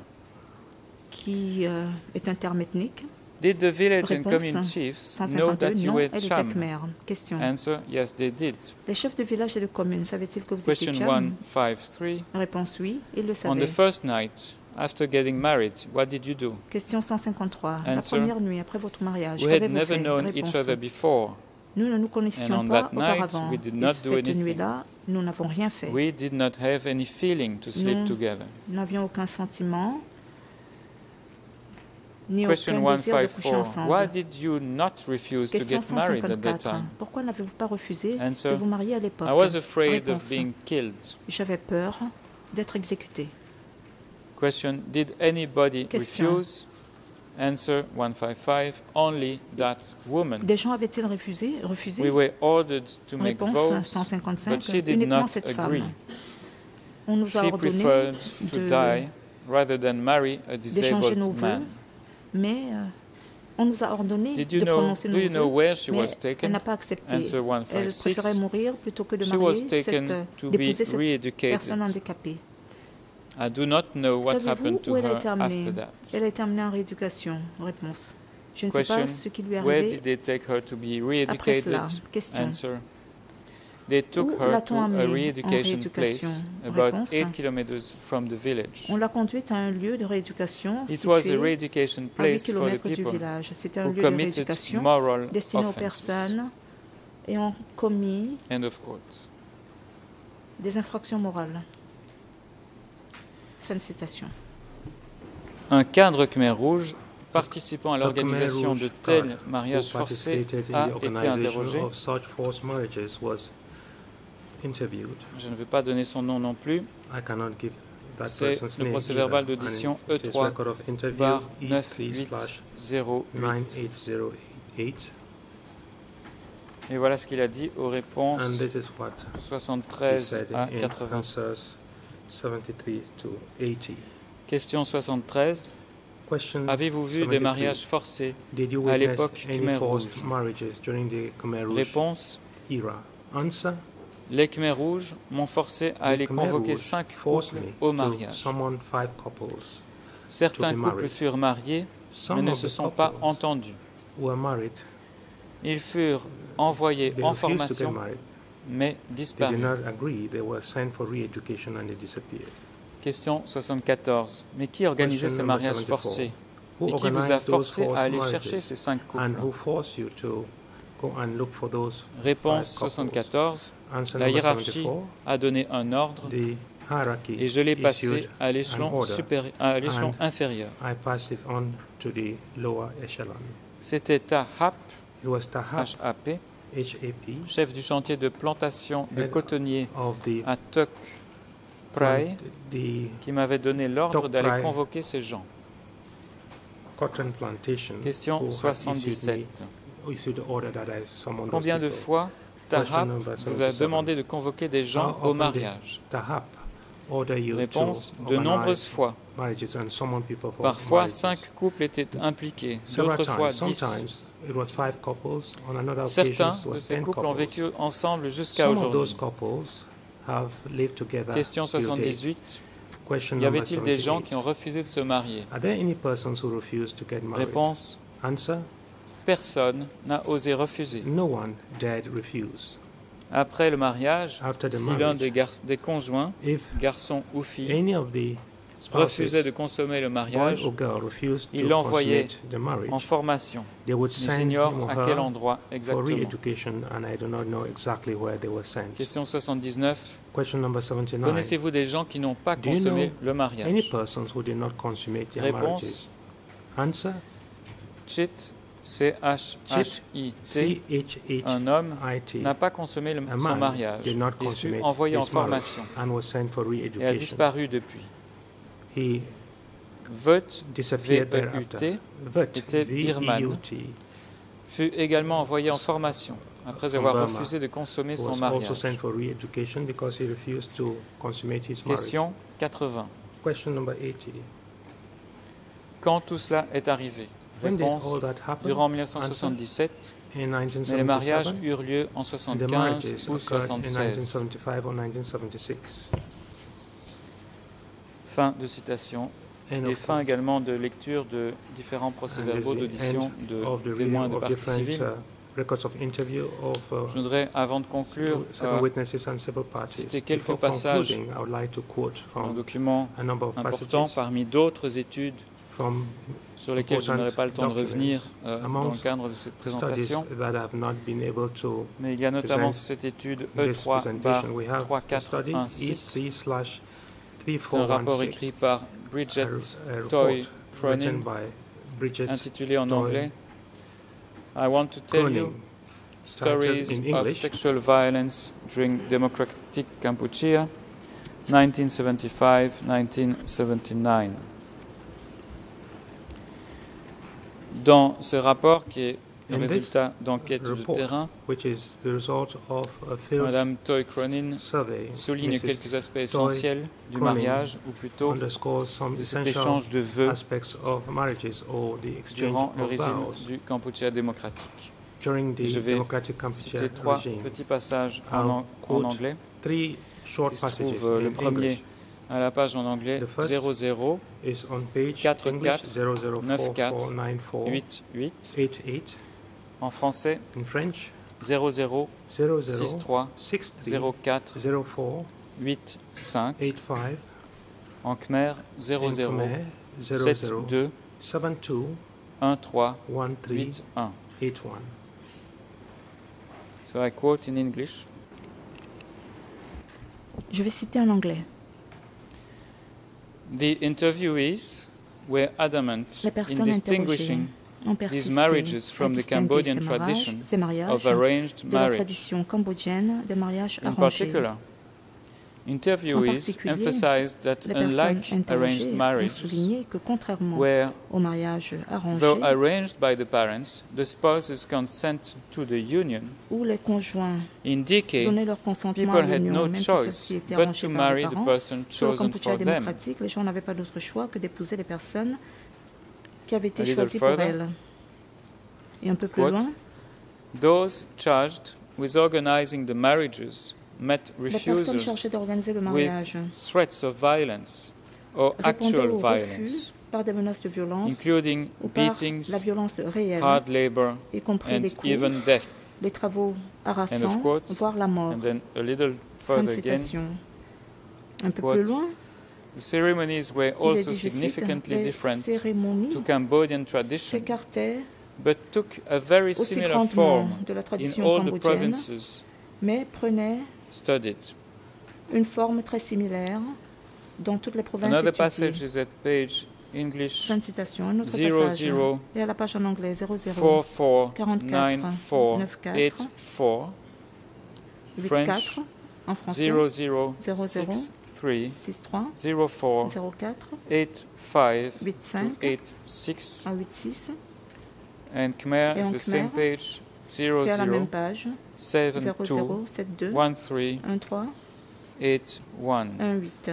qui euh, est un terme ethnique. Did the village and Réponse, commune chiefs cent know cinquante-deux, that you non, were elle était Cham? khmer. Question. Answer, yes, they did. Les chefs de village et de commune savaient-ils que vous Question étiez one Cham? fifty-three. Réponse oui, ils le On savaient. the first night, after getting married, what did you do? Question cent cinquante-trois. La Answer. première nuit après votre mariage, We had qu'avez-vous never fait? known Réponse. each other before. Nous ne nous And connaissions on pas that night, auparavant. we did Et not do cette anything. nuit-là, nous n'avons rien fait. We did not have any feeling to sleep Nous together. n'avions aucun sentiment ni Question aucun désir de coucher one fifty-four. Why ensemble. did you not refuse to Question get married at that cent cinquante-quatre. time? Pourquoi n'avez-vous pas refusé Answer. de vous marier à l'époque? I was afraid Réponse. of being killed. J'avais peur d'être exécuté. Question. Did anybody Question. refuse? Answer one fifty-five. Only that woman. Des gens avaient-ils refusé, refusé? We were ordered to make Réponse vows, cent cinquante-cinq. but she did Uniquement not cette agree. femme. On nous a She ordonné preferred to de- die rather than marry a d'échanger nos disabled vœux, man. mais euh, on nous a ordonné Did you de know, prononcer do nos you know vœux, where she mais was elle taken? n'a pas accepté. Answer one Elle fifty-six. préférait mourir plutôt que de She marier was cette, taken euh, to be d'épouser cette re-educated. personne handicapée. I do not know what Savez-vous happened to où elle a her été amenée? after that. Elle a été amenée en rééducation. Réponse. Je ne sais Question. pas ce qui lui est Where arrivé did they take her to be après re-educated? cela. Question. Answer. They took Où her l'a-t-on to a amenée en re-education place rééducation? about Réponse. eight kilometers from the village. On l'a conduite à un lieu de rééducation It was a situé re-education à huit place for the kilomètres du people village. C'était un who lieu de committed rééducation moral destiné aux offenses. personnes ayant commis End of quote. des infractions morales. Fin de citation. Un cadre Khmer Rouge participant à A l'organisation Khmer de Rouge tels guard mariages who forcés participated a in the été organization interrogé. of such forced marriages was interviewed. Je ne vais pas donner son nom non plus. I cannot give that C'est person's le name procès-verbal either. d'audition And E it is trois record of interview barre E neuf three huit slash zéro nine huit. eight zero eight. Et voilà ce qu'il a dit aux And réponses this is what he soixante-treize said à in quatre-vingts. answers seventy-three to eighty. Question soixante-treize. Question Avez-vous vu des seventy-three. mariages forcés? Did you à witness l'époque any Khmer forced Rouge? marriages during the Khmer Rouge Réponse. era? Answer. Les Khmer Rouges m'ont forcé à The aller Khmer convoquer Rouge cinq forced couples me au to mariage. summon five couples. Certains to be couples married. furent mariés, mais Some ne of se the sont pas couples entendus. were married. Ils furent envoyés They en refused to get formation, married. mais They did disparus. not agree. They were sent for re-education and they disappeared. Question soixante-quatorze. Mais qui organisait Question ces number mariages seventy-four. forcés? Who Et qui vous a organized those forcé forced à aller marriages? chercher ces cinq And couples? who forced you to go and look for those Réponse five couples? soixante-quatorze. Answer La number hiérarchie seventy-four. a donné un ordre The hierarchy et je l'ai passé issued à an l'échelon order. supérieur, à l'échelon And inférieur. I passed it on to the lower echelon. C'était Tahap, It was Tahap, H A P, H A P, chef du chantier de plantation de Head cotonniers of the à Tok Prai, the qui m'avait donné l'ordre Tok d'aller Prai. convoquer ces gens. cotton plantation. Question who had soixante-dix-sept. issued me- issued the order that I summoned those Combien de people. fois Tahap number vous a seventy-seven. demandé de convoquer des gens How au often mariage? did Tahap order you Réponse, to de organize nombreuses fois. marriages and summon people for Parfois, marriages. cinq couples étaient impliqués, Several d'autres fois times. dix. Sometimes it was five couples. On another Certains occasion, it de was ces ten couples ont couples. vécu ensemble jusqu'à Some of those aujourd'hui. couples have lived together Question till date. soixante-dix-huit. Question Y number avait-il des gens qui seventy-eight. ont refusé de se marier? Are there any persons who refuse to get married? Réponse, Answer: personne n'a osé refuser. no one dared refuse. Après le mariage, After the si l'un marriage, des, gar- des conjoints, if garçon ou fille, any of the refusait de spouses, consommer le boy mariage, or girl, refused il to l'envoyait consummate the marriage, en formation. they would Mais send j'ignore him or à quel her endroit for exactement. re-education, and I do not know exactly where they were sent. Question soixante-dix-neuf. Question number seventy-nine. Connaissez-vous des gens qui n'ont pas Do you consommé know le Any mariage? persons who did not consummate their Réponse. marriages? Answer: Chit, C H H I T, C H H un homme I T. n'a pas consommé le- A son man mariage did not et fut consummate envoyé en his marriage formation and was sent for et a re-education. disparu depuis. He Vot, disappeared V E U thereafter. T, Vut, était V E U birmane. T, fut également envoyé en formation après From avoir Burma, refusé de consommer son was also mariage. sent for re-education because he refused to consummate his marriage. Question quatre-vingts. Question number eighty. Quand tout cela est arrivé? When did Réponse, all that happen? durant mille neuf cent soixante-dix-sept, In nineteen mais les mariages seventy-seven. eurent lieu en And the soixante-quinze marriages ou occurred in nineteen soixante-seize. seventy-five or nineteen seventy-six. Fin de citation. End Et of fin quote. également de lecture de différents And this procès-verbaux is the d'audition end de of the témoins reading de of partie different civile. uh, records of interview of uh, Je voudrais, avant de conclure, civil euh, witnesses and civil parties. citer quelques Before passages concluding, I would like to quote un from document a number of important passages parmi d'autres études from sur lesquelles je n'aurai pas le temps de revenir euh, dans le amongst cadre de cette studies présentation. that I have not been able to Mais il y a notamment present cette étude in E this trois presentation. We have trois the quatre study un E six, three three un four one rapport six, écrit par a, Bridget a Toy report written Cronin by Bridget intitulé en Doyle anglais I want to tell you Koning, titled stories in of English, sexual violence during Democratic Kampuchea, nineteen seventy-five to nineteen seventy-nine. Dans ce rapport qui est le In this résultat d'enquêtes de report, terrain, which is the result of a field Madame Toy Cronin survey, souligne Missus quelques aspects essentiels du Cronin mariage, ou plutôt underscores some de cet essential échange de vœux aspects of marriages or the exchange durant le of régime vows du Kampuchea démocratique. during Et je the vais Democratic Kampuchea citer trois regime. petits passages en, I'll an- en quote anglais. Three short Il se passages trouve euh, le in premier English. à la page en anglais The first zéro zéro is on page quatre English quatre zero zero neuf four quatre four nine four huit huit. eight eight. En français In French, zéro zéro zero six zero trois six three zéro quatre zero four huit cinq. eight five. En khmer zéro In zéro Khmer, zero sept zero deux seven two un trois one three huit un. eight one. So I quote in English. Je vais citer en anglais. The interviewees were adamant Les in personnes distinguishing ont these persisté marriages à from the distinguer Cambodian ces mariages, tradition ces mariages of arranged de la marriage. tradition cambodgienne des mariages In arrangés. particular, interviewees particulier, emphasized that Les personnes unlike arranged interrogées ont marriages, souligné que contrairement where, au mariage arrangé, though arranged by the parents, the spouses consent to the union, où les conjoints in decay, donnaient leur consentement people à had l'union, no même si choice celle-ci était but arrangée to par les marry the parents, person sur le chosen Kampuchea for them. démocratique, les gens n'avaient pas d'autre choix que d'épouser les personnes qui avaient été A little choisies pour further. elles. Et un peu plus Quote, loin, those charged with organizing the marriages met les personnes refusals chargées d'organiser le with mariage threats of violence or répondaient actual au violence, refus par des menaces de violence including ou par beatings, la violence réelle, hard labor, y compris and des coups, even death. les travaux End harassants, of quote. voire la mort. And then a little Fin de further again, citation. Un peu quote, plus loin, the ceremonies were il est also dit, je cite, significantly les different cérémonies to Cambodian tradition, s'écartaient but took a very aussi similar grandement form de la in tradition all the cambodgienne, provinces mais prenaient studied. une forme très similaire dans toutes les provinces Another étudiées. passage is at page English Fin de citation. Un autre zéro passage zéro et à la page en anglais zéro zéro four four quarante-quatre nine four quatre-vingt-quatre eight four, huit French quatre en français zéro zéro zéro zéro six three six trois zéro four zéro quatre eight five huit cinq eight six, un huit six. and Khmer Et is en the same Khmer, page zéro C'est à la même zéro page seven zéro two zéro sept deux one three un trois eight one. un huit.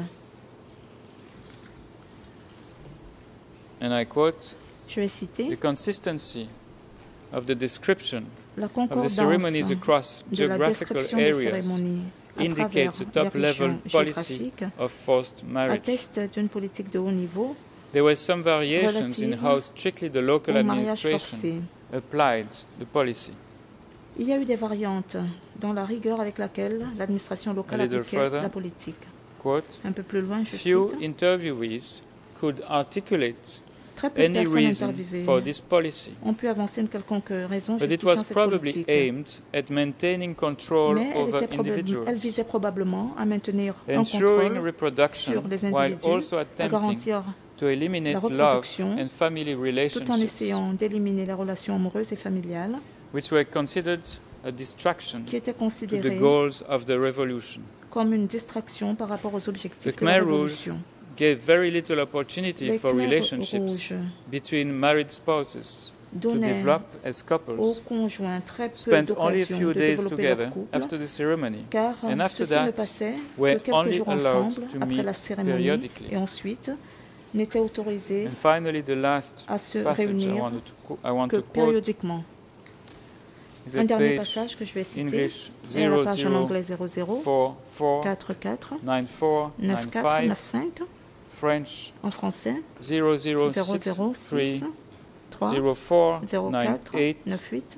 And I quote, Je vais the citer consistency of the description la of the concordance ceremonies across de la geographical description des areas cérémonies à travers indicates a les top-level régions policy géographiques of forced marriage. atteste d'une politique de haut niveau There were some variations in relative how strictly the local au mariage administration forcé. applied the policy. Il y a eu des variantes dans la rigueur avec laquelle l'administration locale A little appliquait further. la politique. Quote, Un peu plus loin, je few cite, interviewees could articulate très peu de any personnes reason interviewées for this policy, ont pu avancer une quelconque raison but it justifiant was cette probably politique. aimed at maintaining control Mais elle, over était probable- elle individuals, visait probablement à maintenir un ensuring contrôle reproduction sur les while individus, also à attempting garantir to eliminate la love reproduction, and family tout en relationships, essayant d'éliminer les relations amoureuses et familiales which were considered a distraction qui étaient to the considérées goals of the revolution. comme une distraction par rapport aux objectifs The de la Khmer Rouge révolution. Gave very little opportunity Les for Khmer relationships rouges between married spouses to donnaient develop as aux couples, conjoints très peu spent only a d'occasions few de days développer together leur couple, after the ceremony, car and after ceci ne that passait were que quelques only jours allowed ensemble to après la meet cérémonie periodically. et ensuite n'étaient autorisés And finally, the last à se passage I réunir want to, qu- I want que to quote périodiquement. is Un at dernier page passage que je vais citer English est à la zéro page en zéro anglais zéro zéro four four quatre quatre nine four neuf nine quatre five, neuf cinq French en français zéro zéro zéro six zéro three six trois zéro four zéro nine quatre eight, neuf huit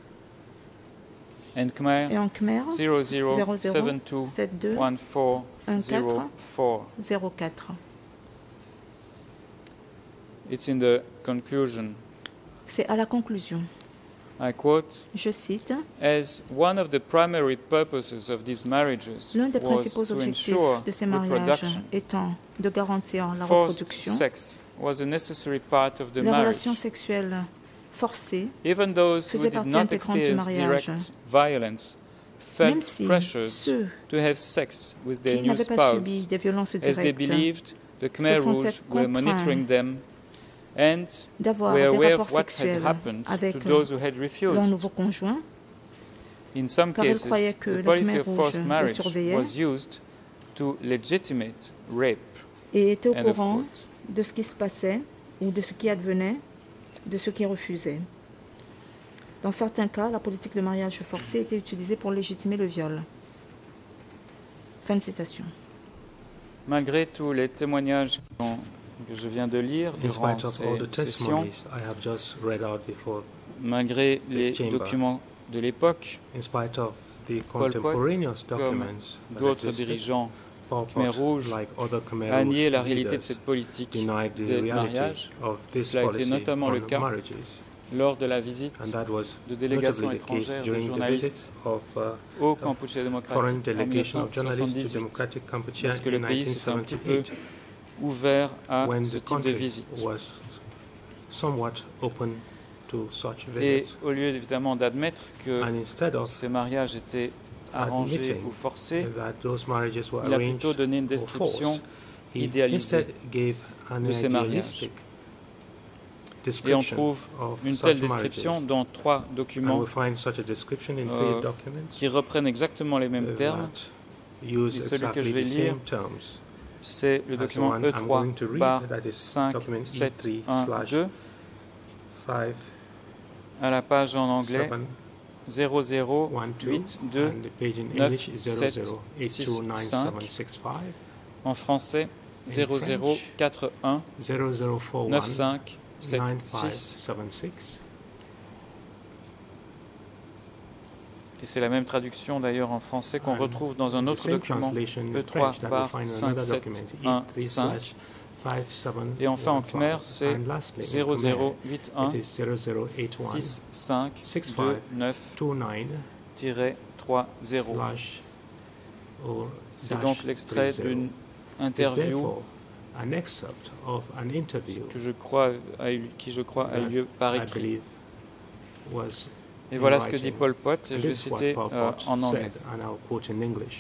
and Khmer et en Khmer zéro zéro zéro zéro seven two sept deux one four un zéro quatre four. zéro quatre. It's in the conclusion. C'est à la conclusion. I quote, Je cite, as one of the primary purposes of these marriages l'un des was principaux to objectifs ensure de ces mariages reproduction, étant de garantir la forced reproduction, sex was a necessary part of the les marriage. relations sexuelles forcées, Even those who faisaient did partie not intégrante du experience mariage. direct violence même felt si pressures ceux to have sex with their qui new n'avaient pas spouse, subi des violences as they directes believed the Khmer sentaient Rouge were contraints monitoring them and d'avoir were des aware rapports of what had sexuels happened to avec those who had leur refused. nouveau conjoint, In some car ils cases, croyaient que the le policy Khmer of Rouge forced les marriage surveillait was used to legitimate rape. et étaient au End of courant quote. de ce qui se passait ou de ce qui advenait, de ceux qui refusaient. Dans certains cas, la politique de mariage forcé était utilisée pour légitimer le viol. Fin de citation. Malgré tous les témoignages qu'on- que je viens de lire In durant spite of all the ces sessions, testimonies I have just read out before, malgré les chamber, documents de l'époque, in spite of the Pol Pot, contemporaneous comme documents that d'autres existed, dirigeants Pol Khmer Pot, Rouge, like other Khmer a nié Rouge la réalité de leaders, cette politique denied the des reality mariages. of this Cela a été policy notamment le on cas marriages. lors de la visite And that was de délégations notably the case étrangères de during the journalistes visit of uh, au Kampuchea démocratique foreign en delegation of journalists to dix-neuf cent soixante-dix-huit, Democratic Kampuchea lorsque in le pays s'est un petit peu nineteen seventy-eight, ouvert à when ce the type de country visite. was somewhat open to such Et visits. au lieu évidemment d'admettre que And instead of ces mariages étaient arrangés admitting ou forcés, that those marriages were il a arranged plutôt donné une or description forced, he idéalisée instead gave an de ces mariages. idealistic Et on description trouve of une such telle description marriages. dans trois And documents we find such a description in euh, three documents qui reprennent exactement les mêmes termes. that use Et celui que je exactly vais the lire, same terms. C'est le As document one E I'm trois going to read, barre that is cinq document sept E three un slash deux five à la page en anglais seven zéro zéro one two huit deux and the page in neuf English is zero sept zero eight six two nine cinq. seven six five en français zéro zéro French, quatre un zero zero four neuf one cinq sept nine five six. seven six. Et c'est la même traduction d'ailleurs en français qu'on And retrouve dans un the autre same document translation in E trois French that we barre find in cinq another sept document, un E three cinq. slash five seven Et enfin en one khmer five. c'est And lastly, in zéro zéro Khmer, huit un it is zero zero eight one six cinq six deux five neuf two nine trois zéro. slash or C'est dash donc l'extrait three zero. d'une Is interview therefore an excerpt of an interview que je crois a eu, qui je crois a eu lieu par I écrit. believe was Et in voilà ce que writing. dit Pol Pot, et And je vais this is what citer Pol euh, Pot en anglais. said, and I'll quote in English.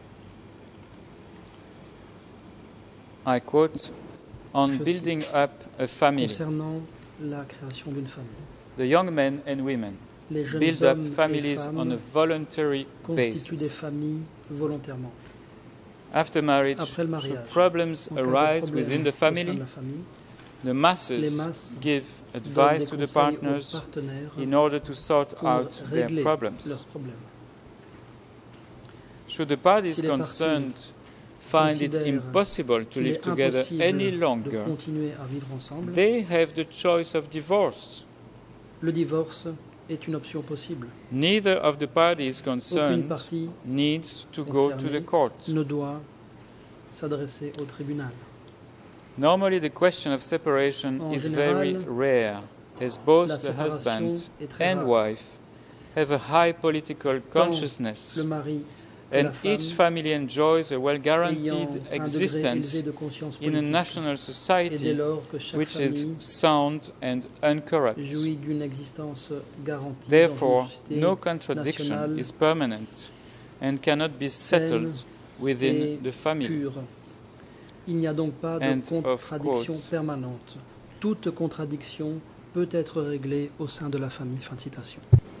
I quote, on Je building cite. up a family, Concernant la création d'une famille, the young men and women les jeunes build up hommes et families on a femmes voluntary constituent des basis. familles volontairement. After marriage, Après le should mariage, problems En cas de arise problème within the au sein de family, la famille, the les masses masses give donnent advice des to the conseils aux partners partenaires in order to sort pour out their régler problems. leurs problèmes. Should the parties Si les parties concerned find it considèrent impossible to qu'il live est together impossible any de longer, continuer à vivre ensemble, they have the choice of divorce. le divorce est une option possible. Neither of the parties Aucune concerned partie needs to go to the concernée court. ne doit s'adresser au tribunal. Normally, the question of separation En is général, very rare, as both la the séparation husband est très and rare. wife have a high political Tant consciousness, le mari et and la femme each family enjoys a well ayant guaranteed un degré existence élevé de conscience in a politique, national et dès society lors que chaque which is famille sound and uncorrupt. jouit d'une existence garantie Therefore, dans une société no contradiction nationale is permanent and cannot be settled within et the family. pure. Il n'y a donc pas End de of contradiction quote. permanente. Toute contradiction peut être réglée au sein de la famille. Fin de citation.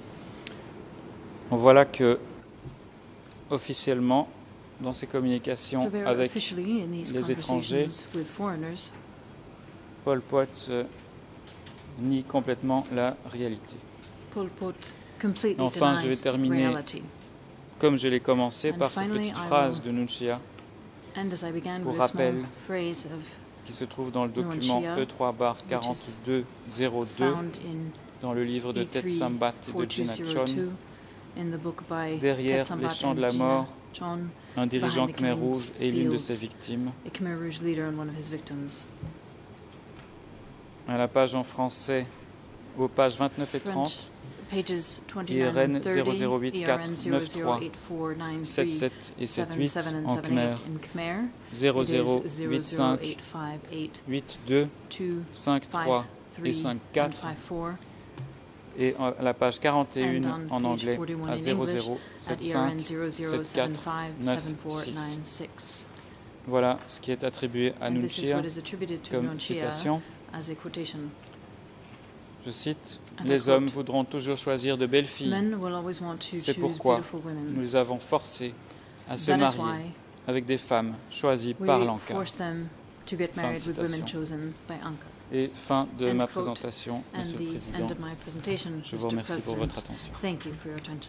On voit là que, officiellement, dans ces communications So there avec officially in these les étrangers, conversations with foreigners, Pol Pot euh, nie complètement la réalité. Pol Pot completely Enfin, je vais denies terminer reality. Comme je l'ai commencé And par cette finally, petite I phrase will- de Nunchia And as I began Pour with a small rappel, phrase of qui se trouve dans le document Nunchia, E trois barre quarante-deux zéro deux found in dans le livre de E Tet three Sambat et four de two Gina zero Chon, two in the book by Derrière Tet Sambat les champs de and la Gina mort, Chon, un dirigeant Behind the Khmer King's Rouge et l'une de Fields. ses victimes. a Khmer Rouge leader and one of his victims. À la page en français, aux pages vingt-neuf et French trente, Pages I twenty-nine R N and zéro thirty, zéro huit E R quatre N neuf zéro trois zéro eight four nine sept three sept et sept seven huit seven and en seven Khmer, eight in Khmer. zéro It zéro is huit zero cinq eight five eight huit deux two cinq five trois et three cinq and quatre, five four et en- la page quarante et un and on en page anglais forty-one à in zéro English zéro at sept E R N cinq zero zero sept seven quatre five neuf seven four six. nine six. Voilà ce qui est attribué à And this is Nunchia what is attributed to comme Nunchia citation. as a quotation. Je cite, And I les quote, hommes voudront toujours choisir de belles filles. Men will always want to C'est choose pourquoi beautiful women. nous les avons forcés à se That is marier why avec des femmes choisies we par l'Anka. force them to get Fin de married with women citation. chosen by Anka. Et fin de End ma quote. présentation, And Monsieur le the Président. end of my presentation, Je vous Mister remercie pour votre President. attention. Thank you for your attention.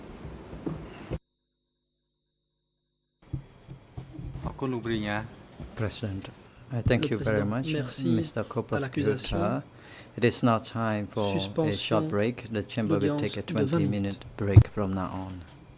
President, I thank Le you very Président, much, merci Mister à l'accusation. Koproskota. It is now time for a Suspension short break. The chamber will take a d'audience de vingt twenty minute break from now on.